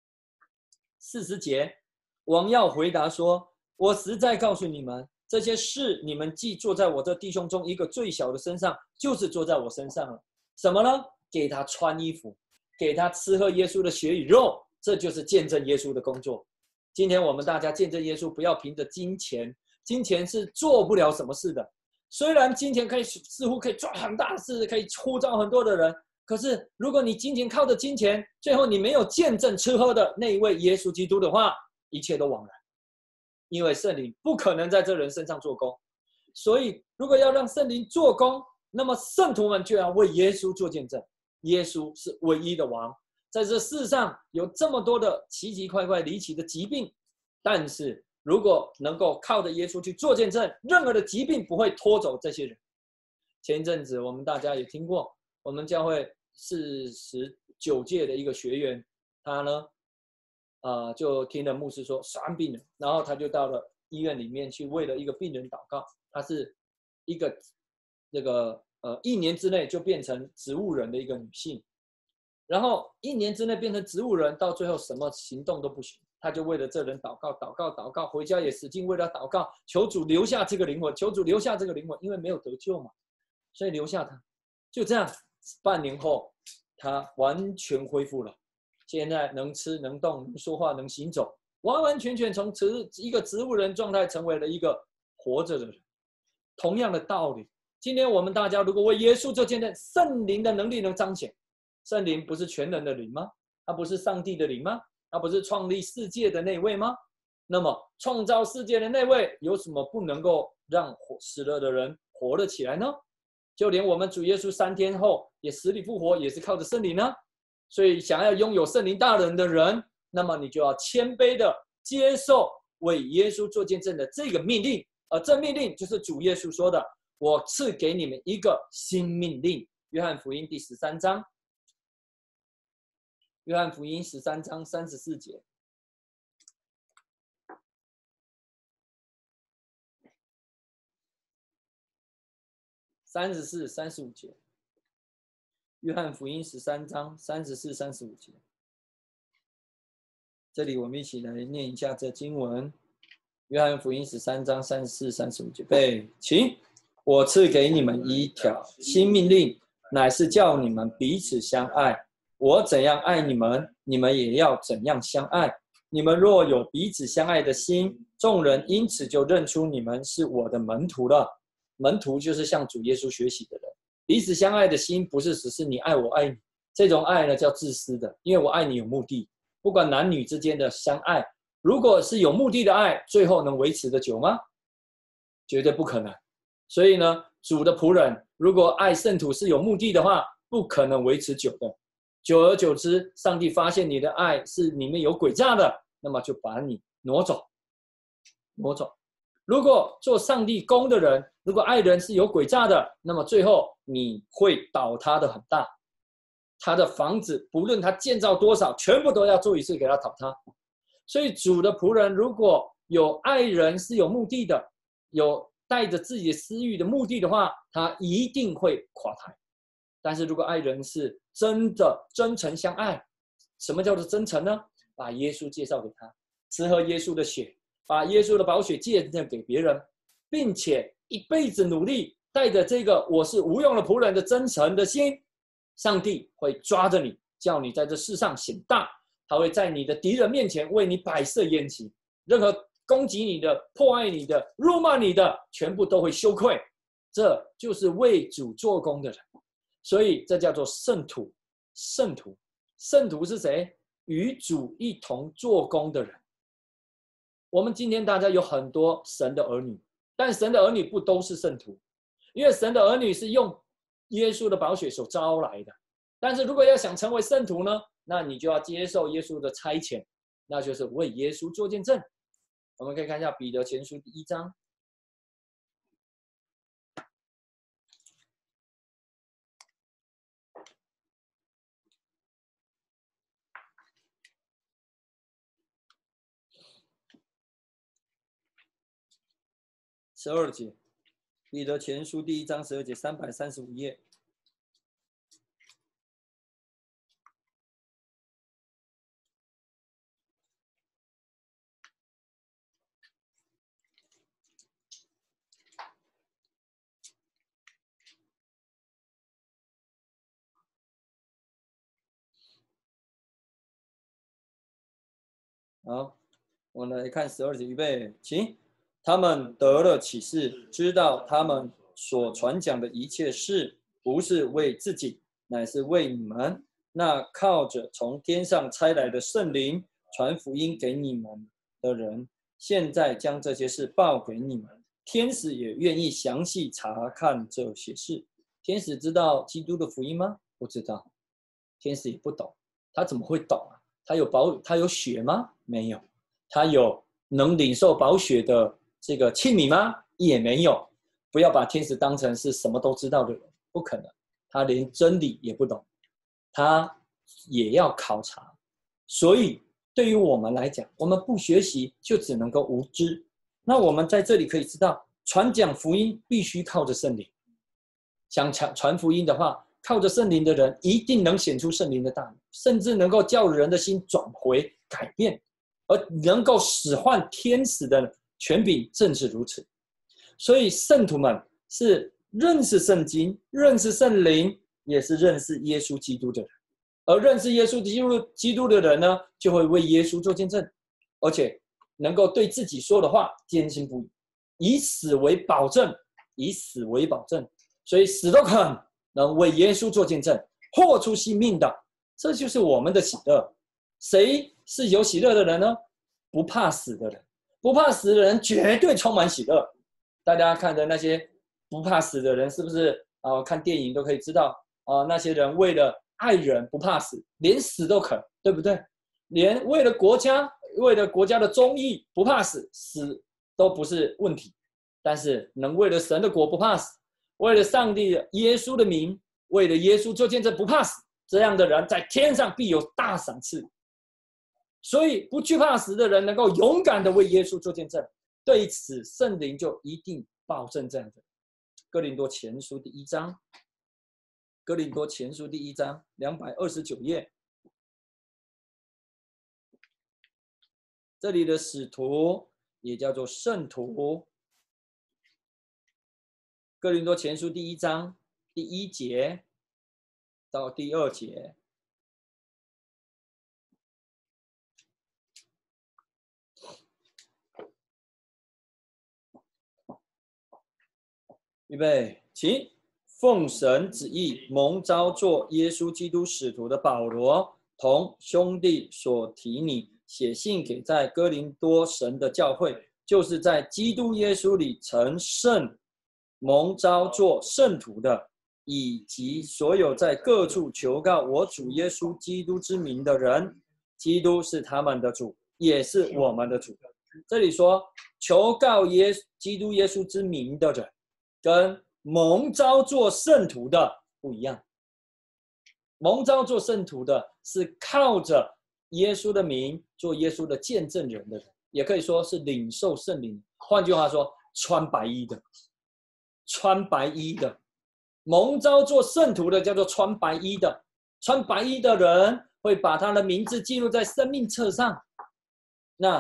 ？40节，王要回答说：“我实在告诉你们，这些事你们既做在我这弟兄中一个最小的身上，就是做在我身上了。什么呢？给他穿衣服，给他吃喝耶稣的血与肉，这就是见证耶稣的工作。今天我们大家见证耶稣，不要凭着金钱，金钱是做不了什么事的。虽然金钱似乎可以做很大事，可以呼召很多的人，可是如果你金钱靠着金钱，最后你没有见证吃喝的那一位耶稣基督的话，一切都枉然。因为圣灵不可能在这人身上做工，所以如果要让圣灵做工，那么圣徒们就要为耶稣做见证。耶稣是唯一的王，在这世上有这么多的奇奇怪怪离奇的疾病，但是如果能够靠着耶稣去做见证，任何的疾病不会拖走这些人。前一阵子我们大家也听过，我们教会49届的一个学员，他呢就听了牧师说生病了，然后他就到了医院里面去为了一个病人祷告。他是一个1年之内就变成植物人的一个女性，然后1年之内变成植物人，到最后什么行动都不行，他就为了这人祷告，回家也使劲为了祷告，求主留下这个灵魂，求主留下这个灵魂，因为没有得救嘛，所以留下他。就这样，半年后他完全恢复了，现在能吃能动能说话能行走，完完全全从一个植物人状态成为了一个活着的人。同样的道理，今天我们大家如果为耶稣做见证，圣灵的能力能彰显。圣灵不是全能的灵吗？他不是上帝的灵吗？他不是创立世界的那位吗？那么创造世界的那位有什么不能够让死了的人活了起来呢？就连我们主耶稣3天后也死里复活，也是靠着圣灵呢。所以想要拥有圣灵大人的人，那么你就要谦卑的接受为耶稣做见证的这个命令。而这命令就是主耶稣说的：“我赐给你们一个新命令。”约翰福音第13章，约翰福音13章34节。34、35节。约翰福音13章34、35节。这里我们一起来念一下这经文。约翰福音13章34、35节，备，请。我赐给你们一条新命令，乃是叫你们彼此相爱。我怎样爱你们，你们也要怎样相爱。你们若有彼此相爱的心，众人因此就认出你们是我的门徒了。门徒就是向主耶稣学习的人。彼此相爱的心，不是只是你爱我爱你，这种爱呢叫自私的，因为我爱你有目的。不管男女之间的相爱，如果是有目的的爱，最后能维持得久吗？绝对不可能。所以呢，主的仆人如果爱圣徒是有目的的话，不可能维持久的。久而久之，上帝发现你的爱是里面有诡诈的，那么就把你挪走。如果做上帝工的人，如果爱人是有诡诈的，那么最后你会倒塌的很大。他的房子不论他建造多少，全部都要做一次给他倒塌。所以主的仆人如果有爱人是有目的的，有带着自己的私欲的目的的话，他一定会垮台。但是如果爱人是真的真诚相爱，什么叫做真诚呢？把耶稣介绍给他，吃喝耶稣的血， 把耶稣的宝血见证给别人，并且一辈子努力，带着这个我是无用的仆人的真诚的心，上帝会抓着你，叫你在这世上显大。他会在你的敌人面前为你摆设筵席，任何攻击你的、迫害你的、辱骂你的，全部都会羞愧。这就是为主做工的人，所以这叫做圣徒。圣徒，圣徒是谁？与主一同做工的人。我们今天大家有很多神的儿女，但神的儿女不都是圣徒，因为神的儿女是用耶稣的宝血所招来的。但是如果要想成为圣徒呢，那你就要接受耶稣的差遣，那就是为耶稣做见证。我们可以看一下彼得前书第1章。12节，彼得前书第1章12节，335页。好，我们来看12节，预备，起。他们得了启示，知道他们所传讲的一切事，不是为自己，乃是为你们。那靠着从天上差来的圣灵传福音给你们的人，现在将这些事报给你们。天使也愿意详细查看这些事。天使知道基督的福音吗？不知道，天使也不懂，他怎么会懂啊？他有血吗？没有。他有能领受宝血的这个器皿吗？也没有。不要把天使当成是什么都知道的人，不可能。他连真理也不懂，他也要考察。所以对于我们来讲，我们不学习就只能够无知。那我们在这里可以知道，传讲福音必须靠着圣灵。想传福音的话，靠着圣灵的人一定能显出圣灵的大能，甚至能够叫人的心转回改变，而能够使唤天使的权柄正是如此。所以圣徒们是认识圣经、认识圣灵，也是认识耶稣基督的人。而认识耶稣基督的人呢，就会为耶稣做见证，而且能够对自己说的话坚信不疑，以死为保证，以死为保证。所以死都肯能为耶稣做见证，活出性命的，这就是我们的喜乐。谁是有喜乐的人呢？不怕死的人。不怕死的人绝对充满喜乐。大家看的那些不怕死的人，是不是看电影都可以知道那些人为了爱人不怕死，连死都肯，对不对？连为了国家的忠义不怕死，死都不是问题。但是能为了神的国不怕死，为了上帝的耶稣的名，为了耶稣做见证不怕死，这样的人在天上必有大赏赐。所以不惧怕死的人能够勇敢的为耶稣做见证，对此圣灵就一定保证这样的。哥林多前书第1章，哥林多前书第1章229页，这里的使徒也叫做圣徒。哥林多前书第1章第1节到第2节，预备，起。奉神旨意蒙召做耶稣基督使徒的保罗，同兄弟所提你写信给在哥林多神的教会，就是在基督耶稣里成圣蒙召做圣徒的，以及所有在各处求告我主耶稣基督之名的人。基督是他们的主，也是我们的主。这里说求告基督耶稣之名的人，跟蒙召做圣徒的不一样。蒙召做圣徒的是靠着耶稣的名做耶稣的见证人的人，也可以说是领受圣灵。换句话说，穿白衣的，穿白衣的。蒙召做圣徒的叫做穿白衣的，穿白衣的人会把他的名字记录在生命册上。那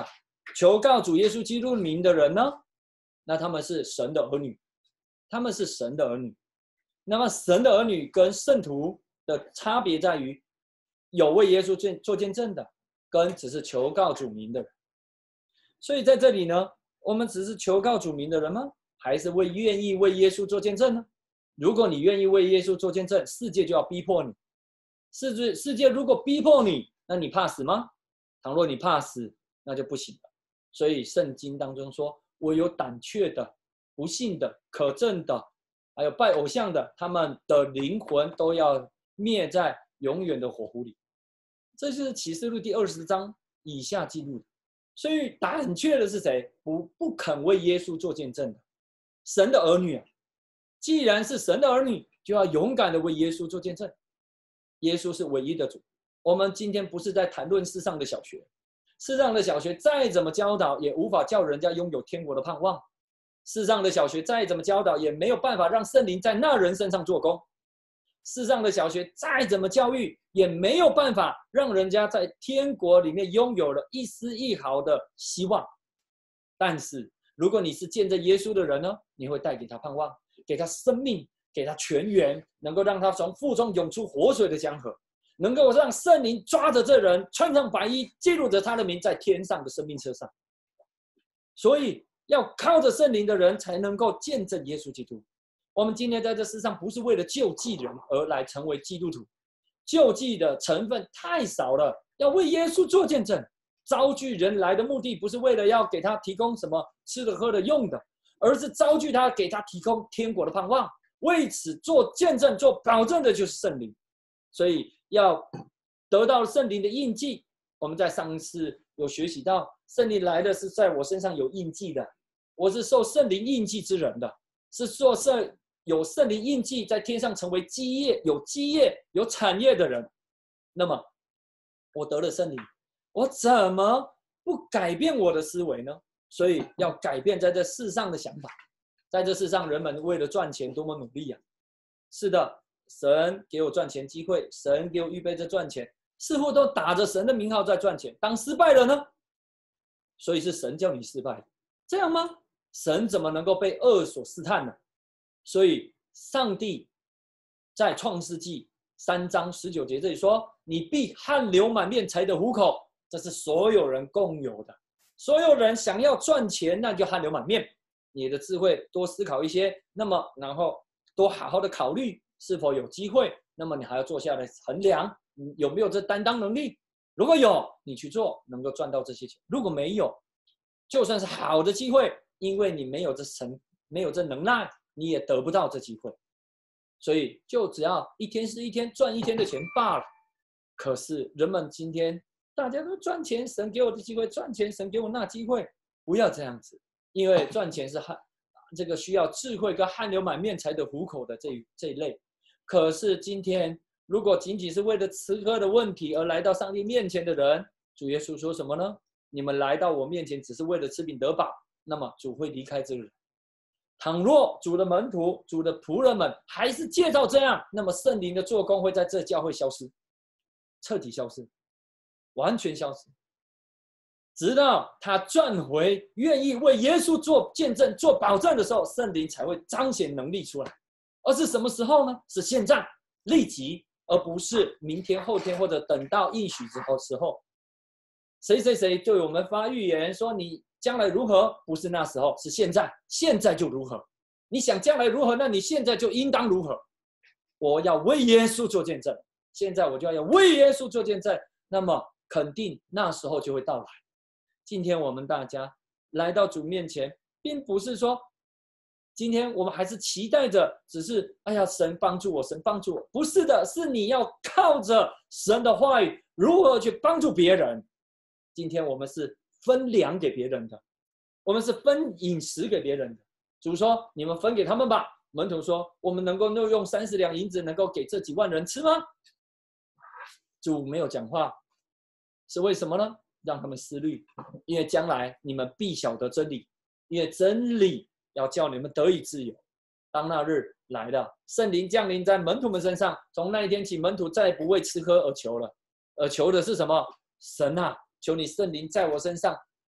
求告主耶稣基督名的人呢，那他们是神的儿女，他们是神的儿女。那么神的儿女跟圣徒的差别在于，有为耶稣做见证的，跟只是求告主名的人。所以在这里呢，我们只是求告主名的人吗？还是愿意为耶稣做见证呢？如果你愿意为耶稣做见证，世界就要逼迫你。世界如果逼迫你，那你怕死吗？倘若你怕死，那就不行了。所以圣经当中说，唯有胆怯的、不信的、可憎的，还有拜偶像的，他们的灵魂都要灭在永远的火湖里。这就是启示录第20章以下记录的。所以胆怯的是谁？不肯为耶稣做见证的神的儿女啊。既然是神的儿女，就要勇敢的为耶稣做见证。耶稣是唯一的主。我们今天不是在谈论世上的小学，世上的小学再怎么教导，也无法叫人家拥有天国的盼望。世上的小学再怎么教导，也没有办法让圣灵在那人身上做工。世上的小学再怎么教育，也没有办法让人家在天国里面拥有了一丝一毫的希望。但是如果你是见证耶稣的人呢，你会带给他盼望，给他生命，给他泉源，能够让他从腹中涌出活水的江河，能够让圣灵抓着这人，穿上白衣，记录着他的名在天上的生命册上。所以要靠着圣灵的人才能够见证耶稣基督。我们今天在这世上不是为了救济人而来成为基督徒，救济的成分太少了，要为耶稣做见证。招聚人来的目的不是为了要给他提供什么吃的喝的用的，而是招聚他，给他提供天国的盼望。为此做见证做保证的就是圣灵。所以要得到圣灵的印记，我们在上一次有学习到，圣灵来的是在我身上有印记的，我是受圣灵印记之人的，是有圣灵印记在天上成为基业、有基业、有产业的人。那么我得了圣灵，我怎么不改变我的思维呢？所以要改变在这世上的想法。在这世上，人们为了赚钱多么努力啊！是的，神给我赚钱机会，神给我预备着赚钱，似乎都打着神的名号在赚钱。当失败了呢？所以是神叫你失败，这样吗？神怎么能够被恶所试探呢？所以上帝在创世纪3章19节这里说，你必汗流满面才得糊口。这是所有人共有的，所有人想要赚钱，那就汗流满面。你的智慧多思考一些，那么然后多好好的考虑是否有机会，那么你还要坐下来衡量有没有这担当能力。如果有，你去做，能够赚到这些钱；如果没有，就算是好的机会，因为你没有这能耐，你也得不到这机会。所以就只要一天是一天，赚一天的钱罢了。可是人们今天大家都赚钱，神给我的机会，赚钱神给我那机会，不要这样子。因为赚钱是这个需要智慧跟汗流满面才得糊口的这一类。可是今天如果仅仅是为了吃喝的问题而来到上帝面前的人，主耶稣说什么呢？你们来到我面前只是为了吃饼得饱，那么主会离开这个人。倘若主的门徒、主的仆人们还是介绍这样，那么圣灵的做工会在这教会消失，彻底消失，完全消失。直到他赚回愿意为耶稣做见证做保证的时候，圣灵才会彰显能力出来。而是什么时候呢？是现在立即，而不是明天后天或者等到应许之后时候。谁谁谁对我们发预言说你将来如何，不是那时候，是现在，现在就如何。你想将来如何，那你现在就应当如何。我要为耶稣做见证，现在我就要为耶稣做见证，那么肯定那时候就会到来。今天我们大家来到主面前，并不是说今天我们还是期待着只是哎呀神帮助我，神帮助我，不是的，是你要靠着神的话语如何去帮助别人。今天我们是分粮给别人的，我们是分饮食给别人的。主说你们分给他们吧。门徒说我们能够用30两银子能够给这几万人吃吗？主没有讲话，是为什么呢？让他们思虑，因为将来你们必晓得真理，因为真理要叫你们得以自由。当那日来了，圣灵降临在门徒们身上，从那一天起，门徒再也不为吃喝而求了，而求的是什么？神啊，求你圣灵在我身上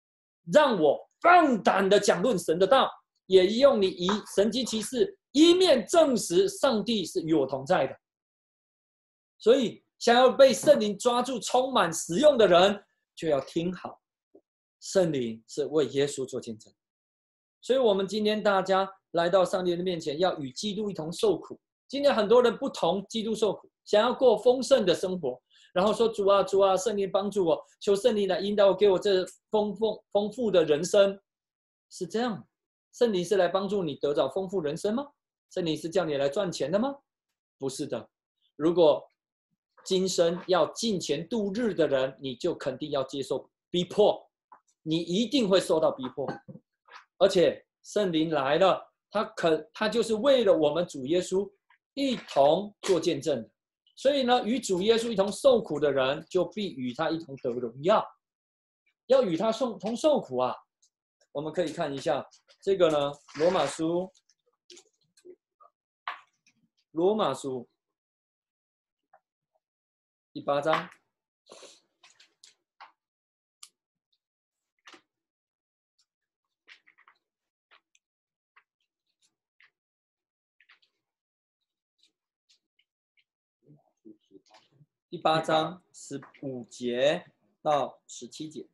让我放胆的讲论神的道，也用你以神迹奇事一面证实上帝是与我同在的。所以，想要被圣灵抓住、充满、使用的人，就要听好，圣灵是为耶稣做见证。所以，我们今天大家来到上帝的面前，要与基督一同受苦。今天很多人不同基督受苦，想要过丰盛的生活，然后说：“主啊，主啊，圣灵帮助我，求圣灵来引导我，给我这丰富的人生。”是这样，圣灵是来帮助你得到丰富人生吗？圣灵是叫你来赚钱的吗？不是的。如果今生要金钱度日的人，你就肯定要接受逼迫，你一定会受到逼迫。而且圣灵来了，他就是为了我们主耶稣一同做见证的。所以呢，与主耶稣一同受苦的人，就必与他一同得荣耀。要与他同受苦啊！我们可以看一下这个呢，罗马书第8章。第8章15节到17节。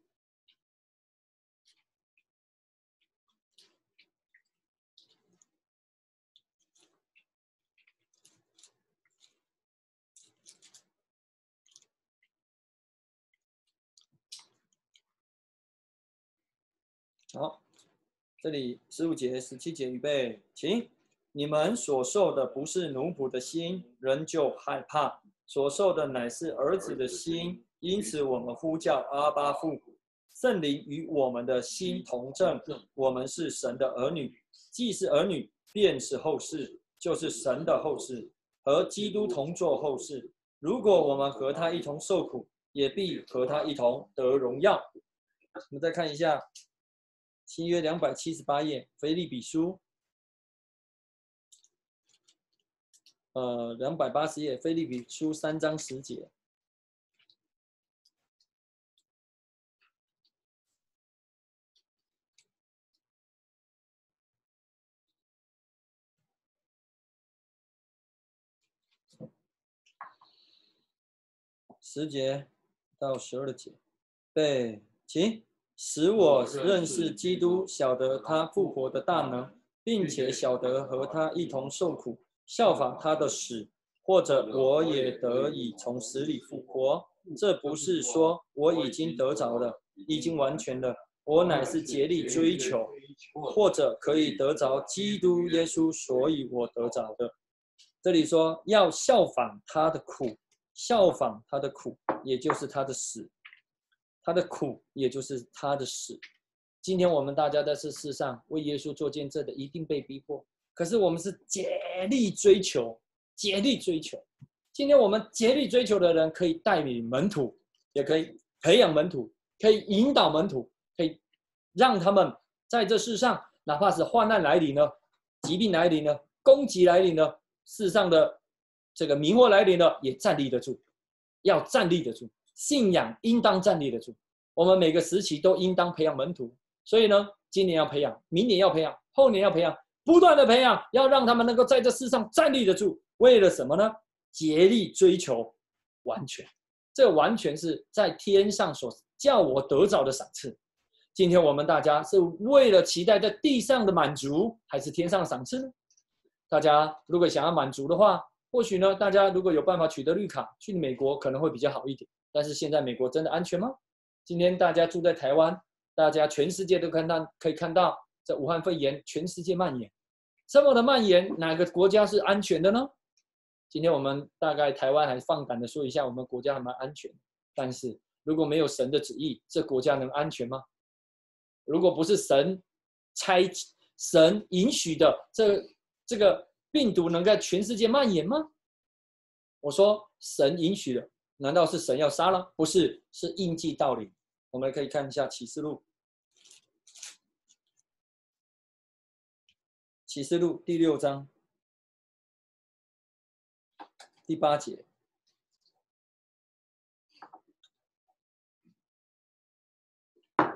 好，这里15节、17节，预备，请。你们所受的不是奴仆的心，仍旧害怕；所受的乃是儿子的心，因此我们呼叫阿爸父。圣灵与我们的心同证，我们是神的儿女。既是儿女，便是后世，就是神的后世，和基督同作后世。如果我们和他一同受苦，也必和他一同得荣耀。我们再看一下新约278页，腓立比书。280页，腓立比书3章10节。10节到12节，对，请。使我认识基督，晓得他复活的大能，并且晓得和他一同受苦，效法他的死，或者我也得以从死里复活。这不是说我已经得着了，已经完全了，我乃是竭力追求，或者可以得着基督耶稣，所以我得着的。这里说要效仿他的苦，效仿他的苦，也就是他的死。他的苦，也就是他的死。今天我们大家在这世上为耶稣做见证的，一定被逼迫。可是我们是竭力追求，竭力追求。今天我们竭力追求的人，可以带领门徒，也可以培养门徒，可以引导门徒，可以让他们在这世上，哪怕是患难来临了，疾病来临了，攻击来临了，世上的这个迷惑来临了，也站立得住，要站立得住。信仰应当站立得住，我们每个时期都应当培养门徒。所以呢，今年要培养，明年要培养，后年要培养，不断的培养，要让他们能够在这世上站立得住。为了什么呢？竭力追求完全，这完全是在天上所叫我得着的赏赐。今天我们大家是为了期待在地上的满足，还是天上的赏赐呢？大家如果想要满足的话，或许呢，大家如果有办法取得绿卡，去美国可能会比较好一点。但是现在美国真的安全吗？今天大家住在台湾，大家全世界都可以看到这武汉肺炎全世界蔓延，这么的蔓延，哪个国家是安全的呢？今天我们大概台湾还放胆的说一下，我们国家还蛮安全。但是如果没有神的旨意，这国家能安全吗？如果不是神允许的，这个病毒能在全世界蔓延吗？我说神允许的。难道是神要杀了？不是，是印记到临。我们可以看一下启示录，启示录第6章第8节。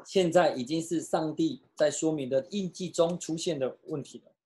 现在已经是上帝在说明的印记中出现的问题了。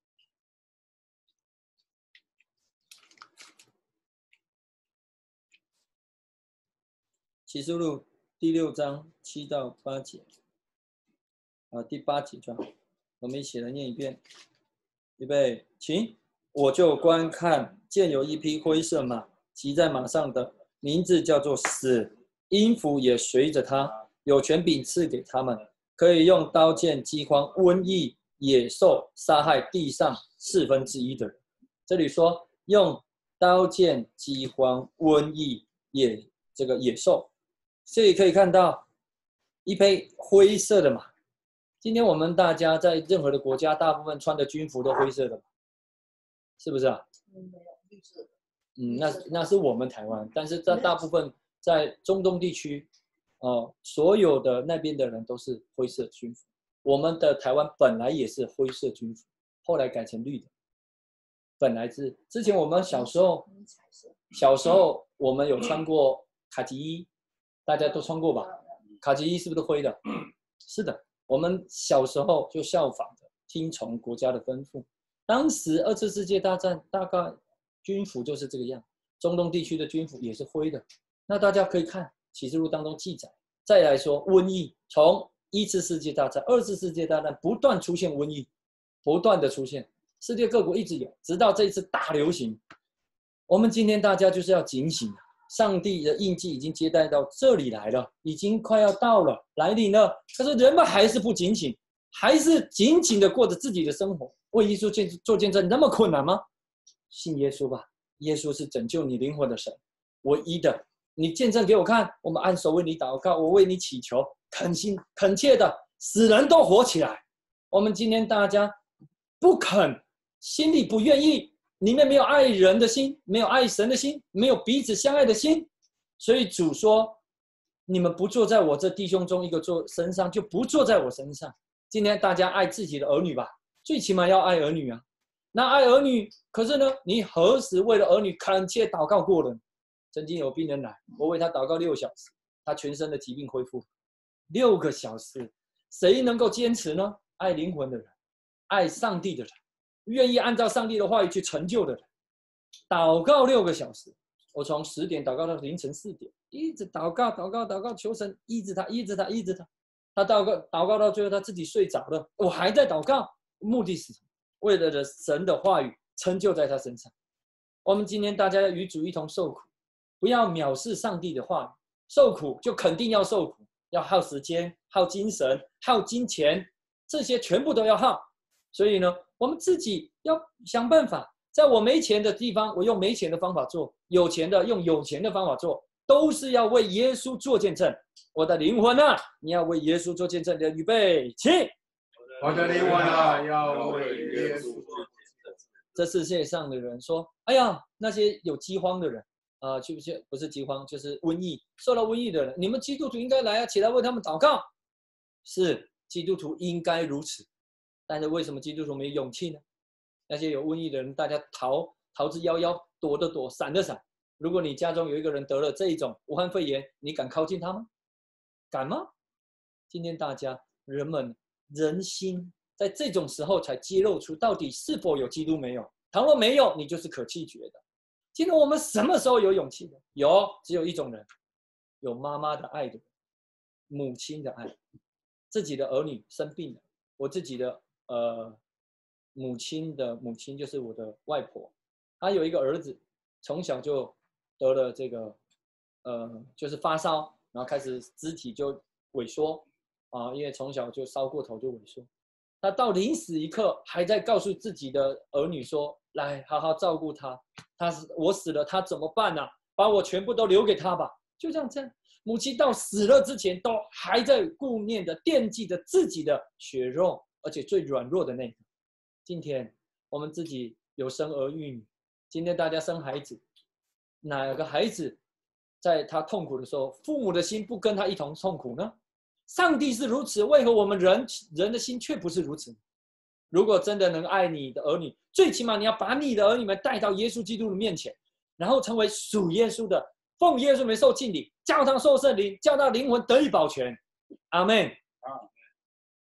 启示录第6章7到8节，第8节章，我们一起来念一遍。预备，请。我就观看，见有一匹灰色马，骑在马上的，名字叫做死，阴府也随着他，有权柄赐给他们，可以用刀剑、饥荒、瘟疫、野兽杀害地上1/4的人。这里说用刀剑、饥荒、瘟疫、野兽，所以可以看到一匹灰色的马。今天我们大家在任何的国家，大部分穿的军服都灰色的，是不是啊？ 没有绿色的。 那是我们台湾，但是在大部分在中东地区，所有的那边的人都是灰色军服。我们的台湾本来也是灰色军服，后来改成绿的。本来是之前我们小时候我们有穿过卡其衣，大家都穿过吧？卡其衣是不是灰的？是的，我们小时候就效仿的，听从国家的吩咐。当时2次世界大战大概军服就是这个样，中东地区的军服也是灰的。那大家可以看启示录当中记载。再来说瘟疫，从1次世界大战、2次世界大战不断出现瘟疫，不断的出现，世界各国一直有，直到这一次大流行。我们今天大家就是要警醒，上帝的印记已经接待到这里来了，已经快要到了，来临了。可是人们还是不警醒，还是紧紧的过着自己的生活。为耶稣做见证那么困难吗？信耶稣吧，耶稣是拯救你灵魂的神，唯一的。你见证给我看，我们按手为你祷告，我为你祈求，恳切的，死人都活起来。我们今天大家不肯，心里不愿意，里面没有爱人的心，没有爱神的心，没有彼此相爱的心，所以主说，你们不坐在我这弟兄中一个身上，就不坐在我身上。今天大家爱自己的儿女吧，最起码要爱儿女啊。那爱儿女，可是呢，你何时为了儿女恳切祷告过了？曾经有病人来，我为他祷告6小时，他全身的疾病恢复。6个小时，谁能够坚持呢？爱灵魂的人，爱上帝的人，愿意按照上帝的话语去成就的人。祷告6个小时，我从10点祷告到凌晨4点，一直祷告，求神医治他。他祷告到最后，他自己睡着了，我还在祷告，目的是为了神的话语成就在他身上。我们今天大家要与主一同受苦，不要藐视上帝的话语。受苦就肯定要受苦，要耗时间、耗精神、耗金钱，这些全部都要耗。所以呢，我们自己要想办法，在我没钱的地方，我用没钱的方法做；有钱的用有钱的方法做，都是要为耶稣做见证。我的灵魂啊，你要为耶稣做见证的，预备起！ 我的灵魂啊，要为耶稣做见证。 这世界上的人说：“哎呀，那些有饥荒的人。”不是饥荒，就是瘟疫。受到瘟疫的人，你们基督徒应该来啊，起来为他们祷告。是基督徒应该如此，但是为什么基督徒没有勇气呢？那些有瘟疫的人，大家逃之夭夭，躲的躲，闪的闪。如果你家中有一个人得了这一种武汉肺炎，你敢靠近他吗？敢吗？今天大家人心在这种时候才揭露出到底是否有基督没有。倘若没有，你就是可弃绝的。今天我们什么时候有勇气的？只有一种人，有妈妈的爱的人，母亲的爱。自己的儿女生病了，我自己的母亲的母亲就是我的外婆，她有一个儿子，从小就得了这个就是发烧，然后开始肢体就萎缩因为从小就烧过头就萎缩。他到临死一刻还在告诉自己的儿女说：“来，好好照顾他。我死了，他怎么办啊？把我全部都留给他吧。”就这样，母亲到死了之前都还在顾念着、惦记着自己的血肉，而且最软弱的那个。今天我们自己有生儿育女，今天大家生孩子，哪个孩子在他痛苦的时候，父母的心不跟他一同痛苦呢？上帝是如此，为何我们人的心却不是如此？如果真的能爱你的儿女，最起码你要把你的儿女们带到耶稣基督的面前，然后成为属耶稣的，奉耶稣名受浸礼，教他受圣灵，叫他灵魂得以保全。阿们。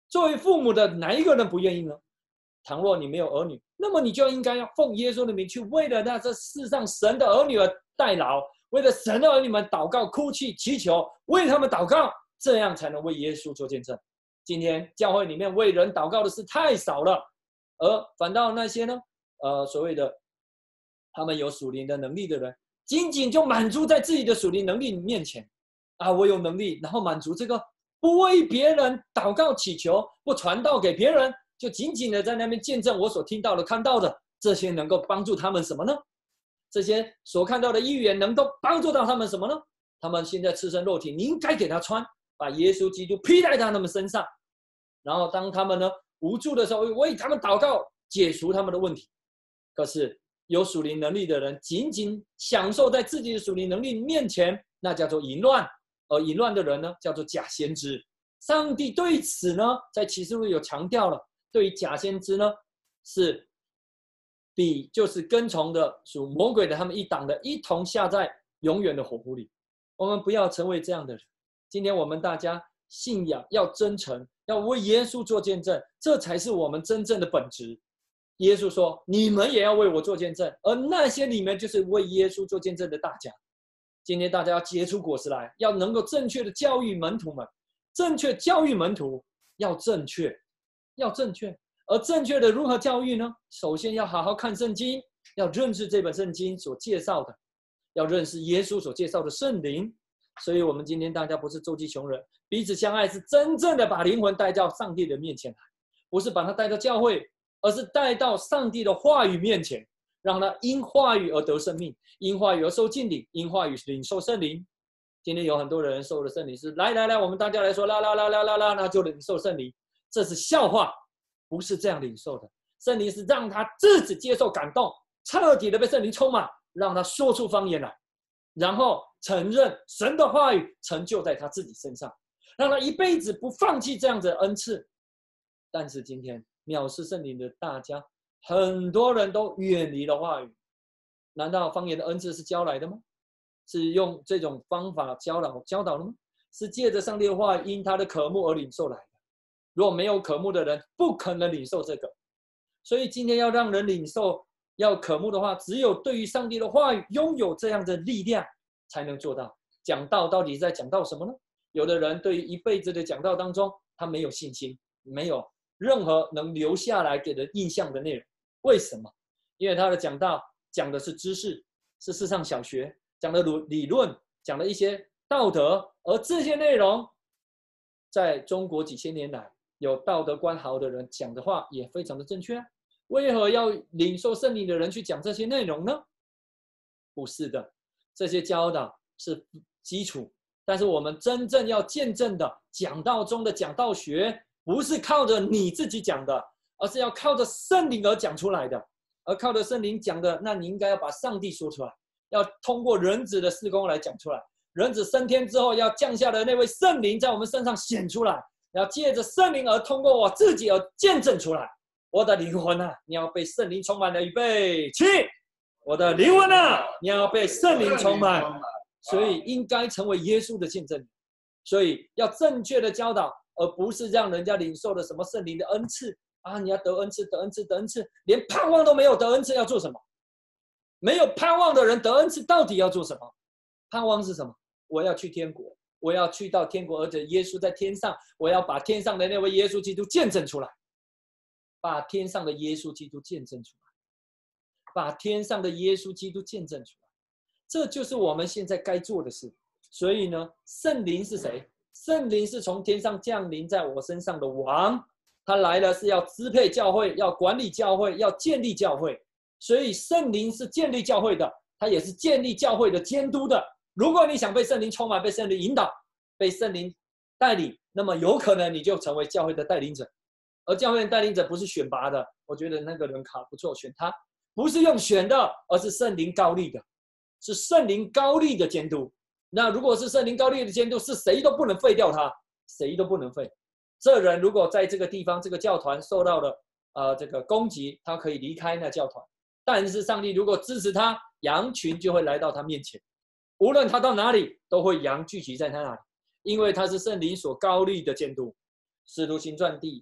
作为父母的哪一个人不愿意呢？倘若你没有儿女，那么你就应该要奉耶稣的名去，为了那这世上神的儿女而代劳，为了神的儿女们祷告、哭泣、祈求，为他们祷告，这样才能为耶稣做见证。今天教会里面为人祷告的事太少了，而反倒那些呢，所谓的他们有属灵的能力的人，仅仅就满足在自己的属灵能力面前啊，我有能力，然后满足这个，不为别人祷告祈求，不传道给别人，就仅仅的在那边见证我所听到的、看到的，这些能够帮助他们什么呢？这些所看到的预言能够帮助到他们什么呢？他们现在赤身肉体，你应该给他穿，把耶稣基督披在他们身上，然后当他们呢无助的时候，为他们祷告，解除他们的问题。可是有属灵能力的人，仅仅享受在自己的属灵能力面前，那叫做淫乱，而淫乱的人呢，叫做假先知。上帝对此呢，在启示录有强调了，对于假先知呢，是比就是跟从的属魔鬼的他们一党的，一同下在永远的火湖里。我们不要成为这样的人。今天我们大家信仰要真诚，要为耶稣做见证，这才是我们真正的本质。耶稣说：“你们也要为我做见证。”而那些里面就是为耶稣做见证的大家。今天大家要结出果实来，要能够正确的教育门徒们，正确教育门徒要正确，要正确。而正确的如何教育呢？首先要好好看圣经，要认识这本圣经所介绍的，要认识耶稣所介绍的圣灵。所以我们今天大家不是周济穷人，彼此相爱，是真正的把灵魂带到上帝的面前来，不是把他带到教会，而是带到上帝的话语面前，让他因话语而得生命，因话语而受浸礼，因话语领受圣灵。今天有很多人受了圣灵是来，我们大家来说啦，那就领受圣灵，这是笑话，不是这样领受的。圣灵是让他自己接受感动，彻底的被圣灵充满，让他说出方言来，然后承认神的话语成就在他自己身上，让他一辈子不放弃这样子的恩赐。但是今天藐视圣灵的大家，很多人都远离了话语。难道方言的恩赐是教来的吗？是用这种方法教导的吗？是借着上帝的话语因他的渴慕而领受来的。如果没有渴慕的人，不可能领受这个。所以今天要让人领受，要渴慕的话，只有对于上帝的话语拥有这样的力量才能做到。讲道到底在讲道什么呢？有的人对于一辈子的讲道当中，他没有信心，没有任何能留下来给人印象的内容。为什么？因为他的讲道讲的是知识，是世上小学讲的理论，讲的一些道德，而这些内容在中国几千年来有道德观好的人讲的话也非常的正确。为何要领受圣灵的人去讲这些内容呢？不是的，这些教导是基础，但是我们真正要见证的讲道中的讲道学，不是靠着你自己讲的，而是要靠着圣灵而讲出来的。而靠着圣灵讲的，那你应该要把上帝说出来，要通过人子的事工来讲出来。人子升天之后要降下的那位圣灵在我们身上显出来，要借着圣灵而通过我自己而见证出来。我的灵魂啊，你要被圣灵充满了，预备起！我的灵魂啊，你要被圣灵充满，所以应该成为耶稣的见证。所以要正确的教导，而不是让人家领受了什么圣灵的恩赐啊！你要得恩赐，得恩赐，得恩赐，连盼望都没有，得恩赐要做什么？没有盼望的人得恩赐到底要做什么？盼望是什么？我要去天国，我要去到天国，而且耶稣在天上，我要把天上的那位耶稣基督见证出来，把天上的耶稣基督见证出来，把天上的耶稣基督见证出来，这就是我们现在该做的事。所以呢，圣灵是谁？圣灵是从天上降临在我身上的王，他来了是要支配教会，要管理教会，要建立教会。所以圣灵是建立教会的，他也是建立教会的监督的。如果你想被圣灵充满，被圣灵引导，被圣灵带领，那么有可能你就成为教会的带领者。而教会的带领者不是选拔的，我觉得那个人卡不错，选他不是用选的，而是圣灵高立的，是圣灵高立的监督。那如果是圣灵高立的监督，是谁都不能废掉他，谁都不能废。这人如果在这个地方这个教团受到了这个攻击，他可以离开那教团。但是上帝如果支持他，羊群就会来到他面前，无论他到哪里，都会羊聚集在他那里，因为他是圣灵所高立的监督。使徒行传第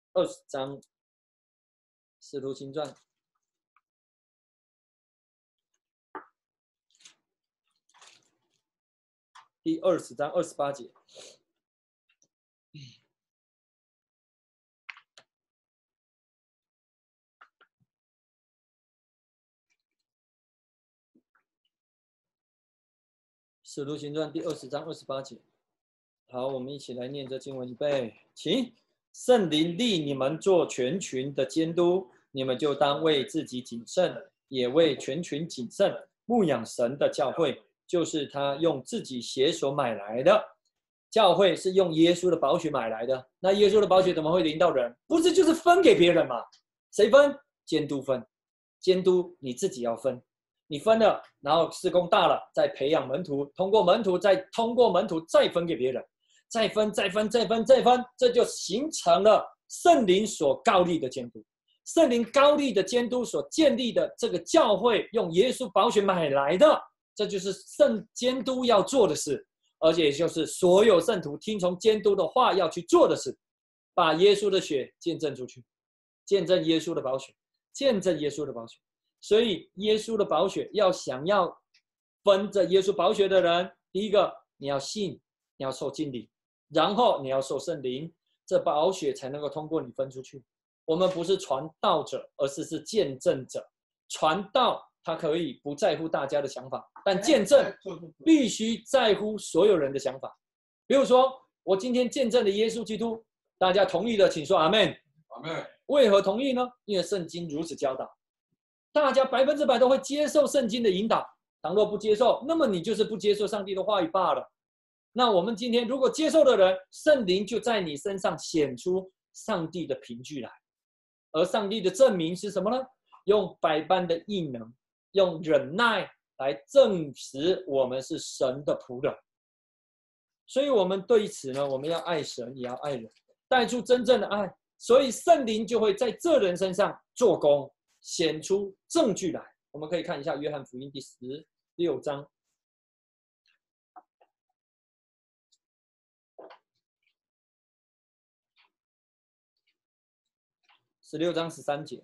20章《使徒行传》第20章28节。使徒行传第20章28节。好，我们一起来念这经文，预备，请。圣灵立你们做全群的监督，你们就当为自己谨慎，也为全群谨慎，牧养神的教会，就是他用自己血所买来的。教会是用耶稣的宝血买来的，那耶稣的宝血怎么会临到人？不是就是分给别人吗？谁分？监督分。监督你自己要分，你分了，然后事工大了，再培养门徒，通过门徒，再通过门徒再分给别人。再分，这就形成了圣灵所高立的监督。圣灵高立的监督所建立的这个教会，用耶稣宝血买来的，这就是圣监督要做的事，而且也就是所有圣徒听从监督的话要去做的事，把耶稣的血见证出去，见证耶稣的宝血，见证耶稣的宝血。所以耶稣的宝血想要分着耶稣宝血的人，第一个你要信，你要受浸礼。然后你要受圣灵，这宝血才能够通过你分出去。我们不是传道者，而是见证者。传道他可以不在乎大家的想法，但见证必须在乎所有人的想法。比如说，我今天见证了耶稣基督，大家同意的，请说阿们。 阿们。 为何同意呢？因为圣经如此教导，大家100%都会接受圣经的引导。倘若不接受，那么你就是不接受上帝的话语罢了。那我们今天如果接受的人，圣灵就在你身上显出上帝的凭据来，而上帝的证明是什么呢？用百般的异能，用忍耐来证实我们是神的仆人。所以我们对此呢，我们要爱神，也要爱人，带出真正的爱。所以圣灵就会在这人身上做工，显出证据来。我们可以看一下约翰福音第16章。16章13节，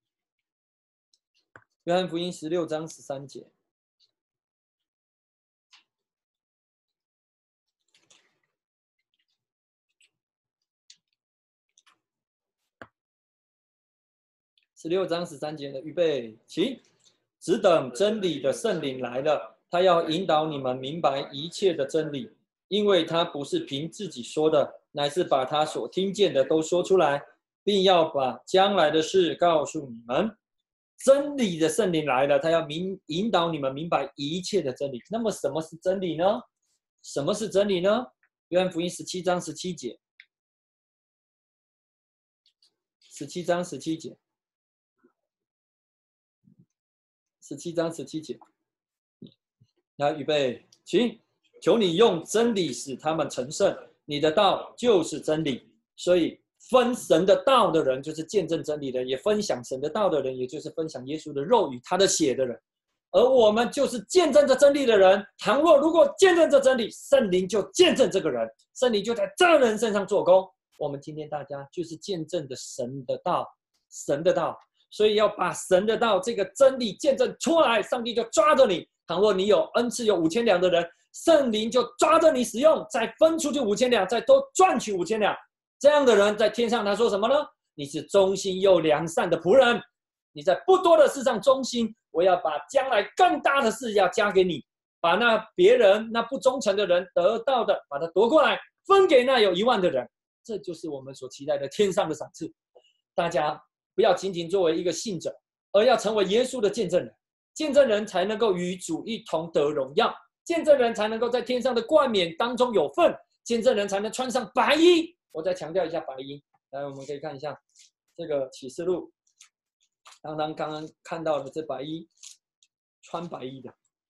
约翰福音16章13节。16章13节的预备，起！只等真理的圣灵来了，他要引导你们明白一切的真理，因为他不是凭自己说的，乃是把他所听见的都说出来，并要把将来的事告诉你们。真理的圣灵来了，他要引导你们明白一切的真理。那么什么是真理呢？什么是真理呢？约翰福音17章17节。17章17节。17章17节。来，预备，请！求你用真理使他们成圣，你的道就是真理。所以分神的道的人，就是见证真理的人；也分享神的道的人，也就是分享耶稣的肉与他的血的人。而我们就是见证着真理的人。倘若如果见证着真理，圣灵就见证这个人，圣灵就在这人身上做工。我们今天大家就是见证着神的道，神的道。所以要把神的道这个真理见证出来，上帝就抓着你。倘若你有恩赐有5000两的人，圣灵就抓着你使用，再分出去5000两，再多赚取5000两。这样的人在天上他说什么呢？你是忠心又良善的仆人，你在不多的事上忠心，我要把将来更大的事要加给你，把那别人那不忠诚的人得到的把它夺过来，分给那有1万的人。这就是我们所期待的天上的赏赐。大家不要仅仅作为一个信者，而要成为耶稣的见证人。见证人才能够与主一同得荣耀，见证人才能够在天上的冠冕当中有份，见证人才能穿上白衣。我再强调一下白衣。来，我们可以看一下这个启示录，刚刚看到的这白衣，穿白衣的。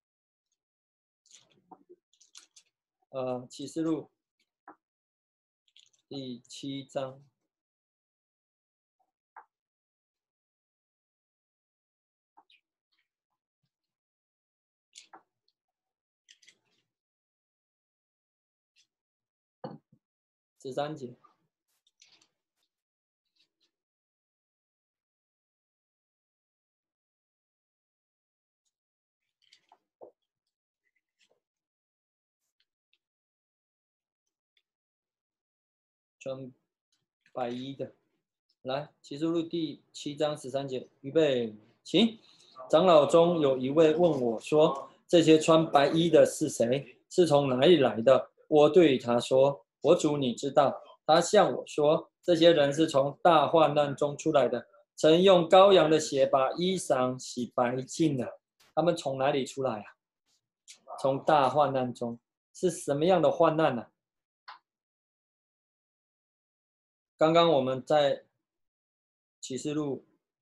启示录第7章。13节， 穿白衣的。来，启示录第7章13节，预备，起。长老中有一位问我说：“这些穿白衣的是谁？是从哪里来的？”我对他说：“我主，你知道。”他向我说：“这些人是从大患难中出来的，曾用羔羊的血把衣裳洗白净了。”他们从哪里出来啊？从大患难中。是什么样的患难呢？刚刚我们在启示录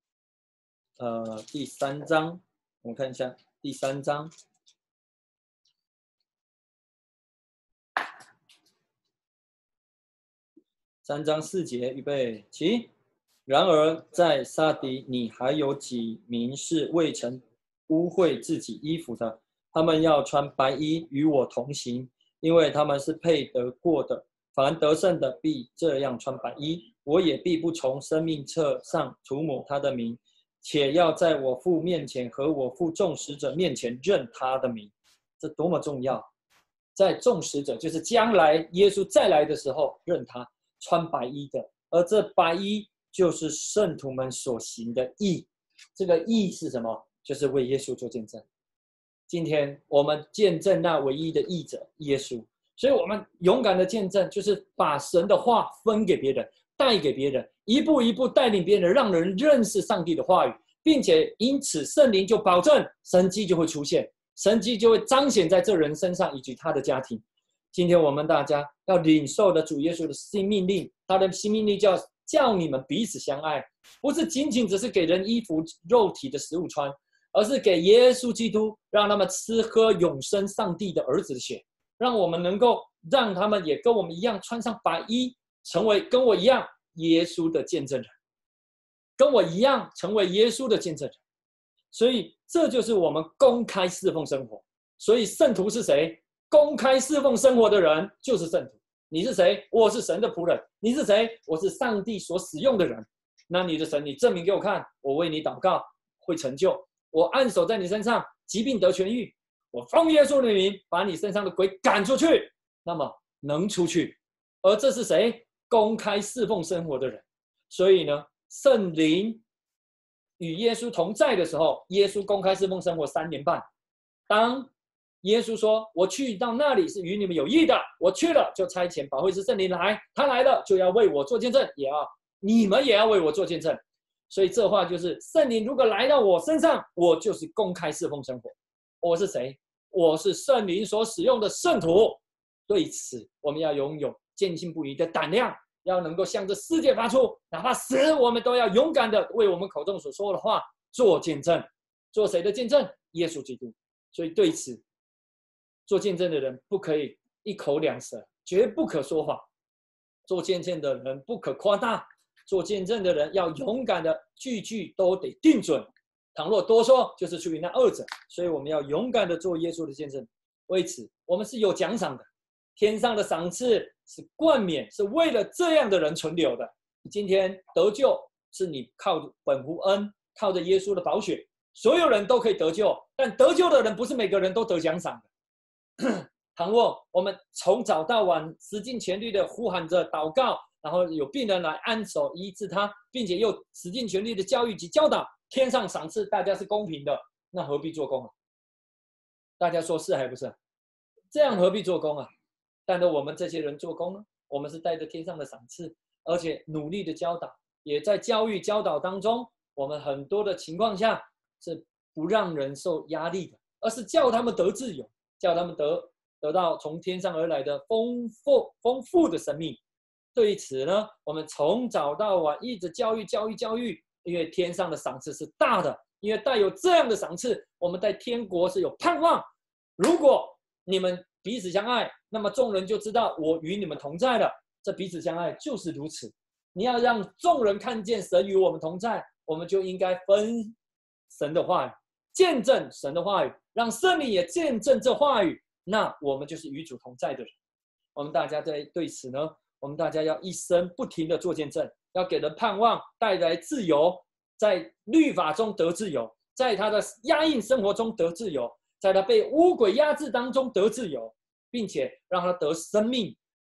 第3章，我们看一下第3章。3章4节，预备，起。然而在撒底，你还有几名是未曾污秽自己衣服的，他们要穿白衣与我同行，因为他们是配得过的。凡得胜的必这样穿白衣，我也必不从生命册上涂抹他的名，且要在我父面前和我父众使者面前认他的名。这多么重要！在众使者，就是将来耶稣再来的时候认他，穿白衣的，而这白衣就是圣徒们所行的义。这个义是什么？就是为耶稣做见证。今天我们见证那唯一的义者耶稣，所以我们勇敢的见证，就是把神的话分给别人，带给别人，一步一步带领别人，让人认识上帝的话语，并且因此圣灵就保证神迹就会出现，神迹就会彰显在这人身上以及他的家庭。今天我们大家要领受的主耶稣的新命令，他的新命令叫你们彼此相爱，不是仅仅只是给人衣服肉体的食物穿，而是给耶稣基督，让他们吃喝永生上帝的儿子的血，让我们能够让他们也跟我们一样穿上白衣，成为跟我一样耶稣的见证人，跟我一样成为耶稣的见证人。所以这就是我们公开侍奉生活。所以圣徒是谁？公开侍奉生活的人就是圣徒。你是谁？我是神的仆人。你是谁？我是上帝所使用的人。那你的神，你证明给我看，我为你祷告会成就，我按手在你身上，疾病得痊愈，我奉耶稣的名把你身上的鬼赶出去，那么能出去。而这是谁？公开侍奉生活的人。所以呢，圣灵与耶稣同在的时候，耶稣公开侍奉生活3年半。当耶稣说：“我去到那里是与你们有益的，我去了就差遣保惠师圣灵来，他来了就要为我做见证，你们也要为我做见证。”所以这话就是圣灵如果来到我身上，我就是公开侍奉生活。我是谁？我是圣灵所使用的圣徒。对此，我们要拥有坚信不疑的胆量，要能够向着世界发出，哪怕死，我们都要勇敢的为我们口中所说的话做见证。做谁的见证？耶稣基督。所以对此，做见证的人不可以一口两舌，绝不可说谎。做见证的人不可夸大，做见证的人要勇敢的，句句都得定准。倘若多说，就是出于那恶者。所以我们要勇敢的做耶稣的见证。为此，我们是有奖赏的，天上的赏赐是冠冕，是为了这样的人存留的。今天得救是你靠本乎恩，靠着耶稣的宝血，所有人都可以得救，但得救的人不是每个人都得奖赏的。倘若我们从早到晚使尽全力的呼喊着祷告，然后有病人来按手医治他，并且又使尽全力的教育及教导，天上赏赐大家是公平的，那何必做工啊？大家说是还不是？这样何必做工啊？但是我们这些人做工呢，我们是带着天上的赏赐，而且努力的教导，也在教育教导当中，我们很多的情况下是不让人受压力的，而是叫他们得自由，叫他们得到从天上而来的丰富的生命。对于此呢，我们从早到晚一直教育，因为天上的赏赐是大的，因为带有这样的赏赐，我们在天国是有盼望。如果你们彼此相爱，那么众人就知道我与你们同在了。这彼此相爱就是如此。你要让众人看见神与我们同在，我们就应该分神的话语，见证神的话语，让圣灵也见证这话语，那我们就是与主同在的人。我们大家对此呢，我们大家要一生不停的做见证，要给人盼望，带来自由，在律法中得自由，在他的压抑生活中得自由，在他被污鬼压制当中得自由，并且让他得生命，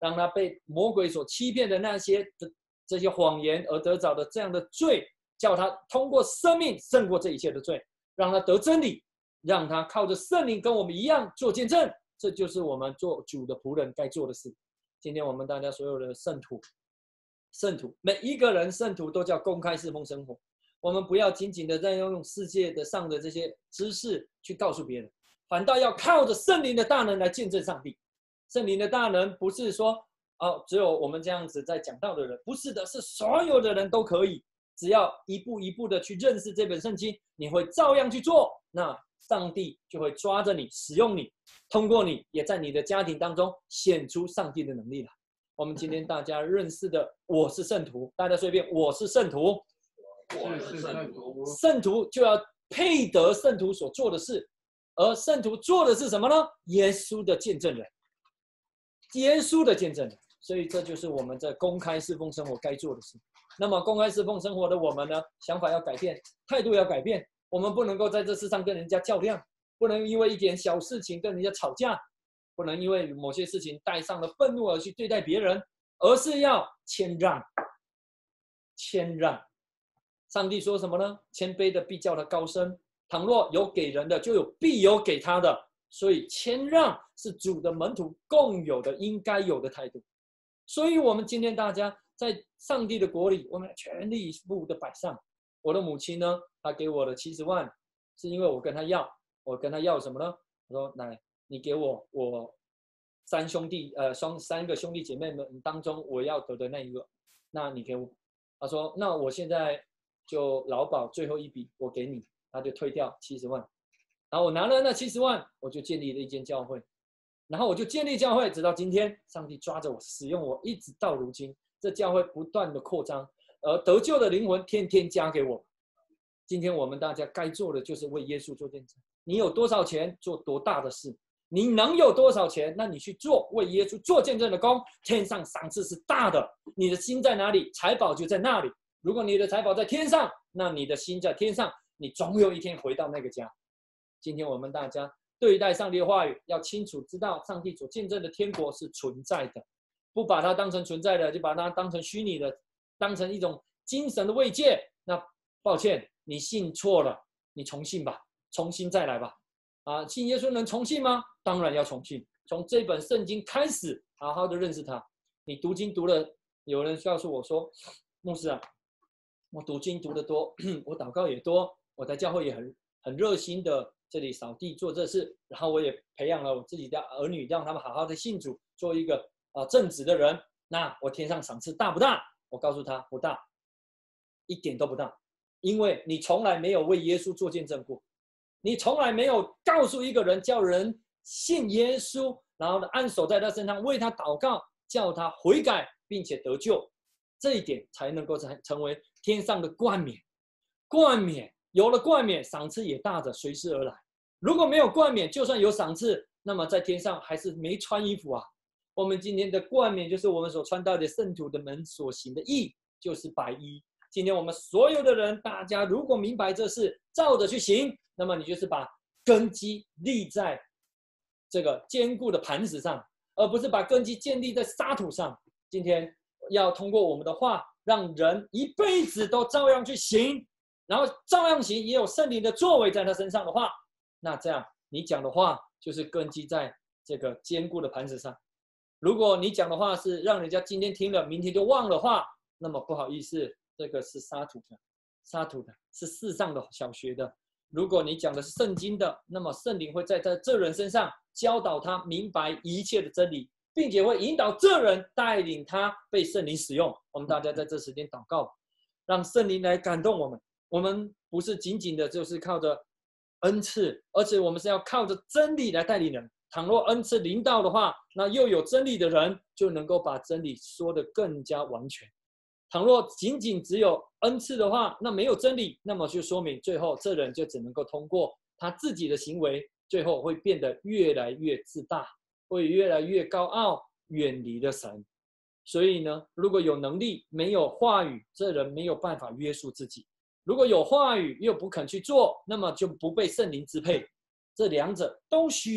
让他被魔鬼所欺骗的那些这些谎言而得着的这样的罪，叫他通过生命胜过这一切的罪，让他得真理，让他靠着圣灵跟我们一样做见证。这就是我们做主的仆人该做的事。今天我们大家所有的圣徒，每一个人圣徒都叫公开侍奉生活。我们不要仅仅的在用世界的上的这些知识去告诉别人，反倒要靠着圣灵的大能来见证上帝。圣灵的大能不是说只有我们这样子在讲道的人，不是的，是所有的人都可以。只要一步一步的去认识这本圣经，你会照样去做，那上帝就会抓着你，使用你，通过你，也在你的家庭当中显出上帝的能力来。我们今天大家认识的，我是圣徒，大家说一遍，我是圣徒。 我是圣徒。 圣徒就要配得圣徒所做的事，而圣徒做的是什么呢？耶稣的见证人，耶稣的见证人。所以这就是我们在公开侍奉生活该做的事。那么公开侍奉生活的我们呢，想法要改变，态度要改变。我们不能够在这世上跟人家较量，不能因为一点小事情跟人家吵架，不能因为某些事情带上了愤怒而去对待别人，而是要谦让。谦让。上帝说什么呢？谦卑的必叫他高升，倘若有给人的，就必有给他的。所以谦让是主的门徒共有的应该有的态度。所以我们今天大家在上帝的国里，我们全力以赴的摆上。我的母亲呢，她给我的70万，是因为我跟她要什么呢？我说来，你给我三个兄弟姐妹们当中我要得的那一个，那你给我。她说那我现在就劳保最后一笔我给你，他就退掉70万。然后我拿了那70万，我就建立了一间教会。然后我就建立教会，直到今天，上帝抓着我，使用我，一直到如今，这教会不断的扩张，而得救的灵魂天天加给我。今天我们大家该做的就是为耶稣做见证。你有多少钱，做多大的事；你能有多少钱，那你去做为耶稣做见证的工。天上赏赐是大的，你的心在哪里，财宝就在那里。如果你的财宝在天上，那你的心在天上，你总有一天回到那个家。今天我们大家对待上帝的话语，要清楚知道上帝所见证的天国是存在的，不把它当成存在的，就把它当成虚拟的，当成一种精神的慰藉。那抱歉，你信错了，你重信吧，重新再来吧。信耶稣能重信吗？当然要重信，从这本圣经开始，好好的认识它。你读经读了，有人告诉我说，牧师啊，我读经读得多，我祷告也多，我在教会也很热心的这里扫地做这事，然后我也培养了我自己的儿女，让他们好好的信主，做一个正直的人。那我天上赏赐大不大？我告诉他不大，一点都不大，因为你从来没有为耶稣做见证过，你从来没有告诉一个人叫人信耶稣，然后呢按手在他身上为他祷告，叫他悔改并且得救，这一点才能够成为天上的冠冕。冠冕有了冠冕，赏赐也大的随之而来。如果没有冠冕，就算有赏赐，那么在天上还是没穿衣服啊。我们今天的冠冕就是我们所穿到的圣徒的们所行的义，就是白衣。今天我们所有的人，大家如果明白这事，照着去行，那么你就是把根基立在这个坚固的磐石上，而不是把根基建立在沙土上。今天要通过我们的话，让人一辈子都照样去行，然后照样行，也有圣灵的作为在他身上的话，那这样你讲的话就是根基在这个坚固的磐石上。如果你讲的话是让人家今天听了明天就忘了话，那么不好意思，这个是沙土的，是世上的小学的。如果你讲的是圣经的，那么圣灵会在这人身上教导他明白一切的真理，并且会引导这人，带领他被圣灵使用。我们大家在这时间祷告，让圣灵来感动我们。我们不是仅仅的就是靠着恩赐，而且我们是要靠着真理来带领人。倘若恩赐临到的话，那又有真理的人就能够把真理说得更加完全。倘若仅仅只有恩赐的话，那没有真理，那么就说明最后这人就只能够通过他自己的行为，最后会变得越来越自大，会越来越高傲，远离了神。所以呢，如果有能力没有话语，这人没有办法约束自己；如果有话语又不肯去做，那么就不被圣灵支配。这两者都需要，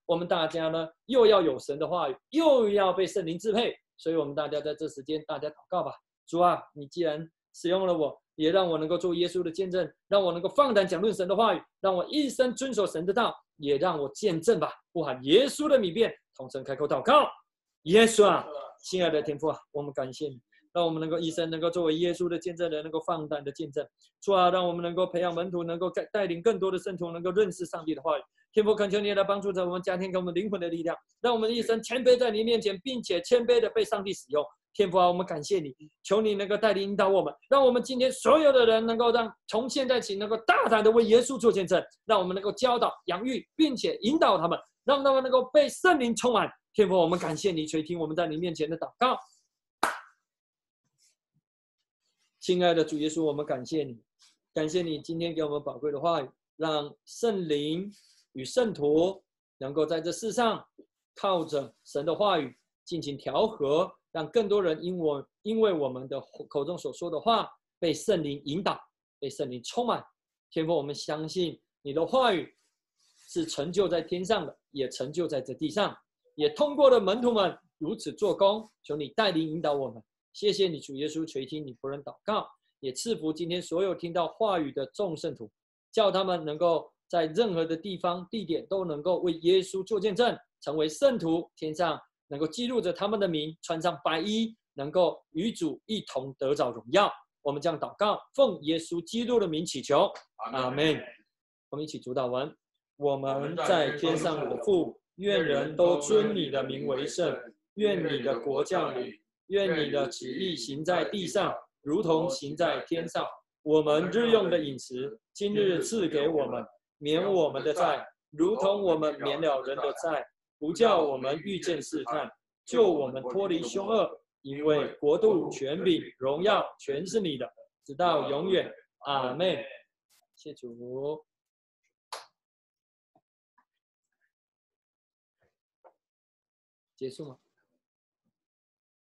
我们大家呢又要有神的话语，又要被圣灵支配，所以我们大家在这时间，大家祷告吧。主啊，你既然使用了我，也让我能够做耶稣的见证，让我能够放胆讲论神的话语，让我一生遵守神的道，也让我见证吧。呼喊耶稣的名便，同声开口祷告。耶稣啊，亲爱的天父啊，我们感谢你，让我们能够一生能够作为耶稣的见证人，能够放胆的见证。主啊，让我们能够培养门徒，能够带领更多的圣徒能够认识上帝的话语。天父，恳求你来帮助着我们家庭，给我们灵魂的力量，让我们一生谦卑在你面前，并且谦卑的被上帝使用。天父啊，我们感谢你，求你能够带领引导我们，让我们今天所有的人能够从现在起能够大胆的为耶稣做见证，让我们能够教导、养育，并且引导他们，让他们能够被圣灵充满。天父，我们感谢你，垂听我们在你面前的祷告。亲爱的主耶稣，我们感谢你，感谢你今天给我们宝贵的话语，让圣灵与圣徒能够在这世上靠着神的话语进行调和，让更多人因为我们的口中所说的话被圣灵引导，被圣灵充满。天父，我们相信你的话语是成就在天上的，也成就在这地上，也通过了门徒们如此做工。求你带领引导我们。谢谢你，主耶稣，垂听你仆人祷告，也赐福今天所有听到话语的众圣徒，叫他们能够在任何的地方地点都能够为耶稣做见证，成为圣徒。天上能够记录着他们的名，穿上白衣，能够与主一同得着荣耀。我们将祷告，奉耶稣基督的名祈求，阿们。我们一起主祷文：我们在天上的父，愿人都尊你的名为圣，愿你的国降临，愿你的旨意行在地上，如同行在天上。我们日用的饮食，今日赐给我们，免我们的债，如同我们免了人的债，不叫我们遇见试探，救我们脱离凶恶。因为国度、权柄、荣耀，全是你的，直到永远。阿们。谢主。结束吗？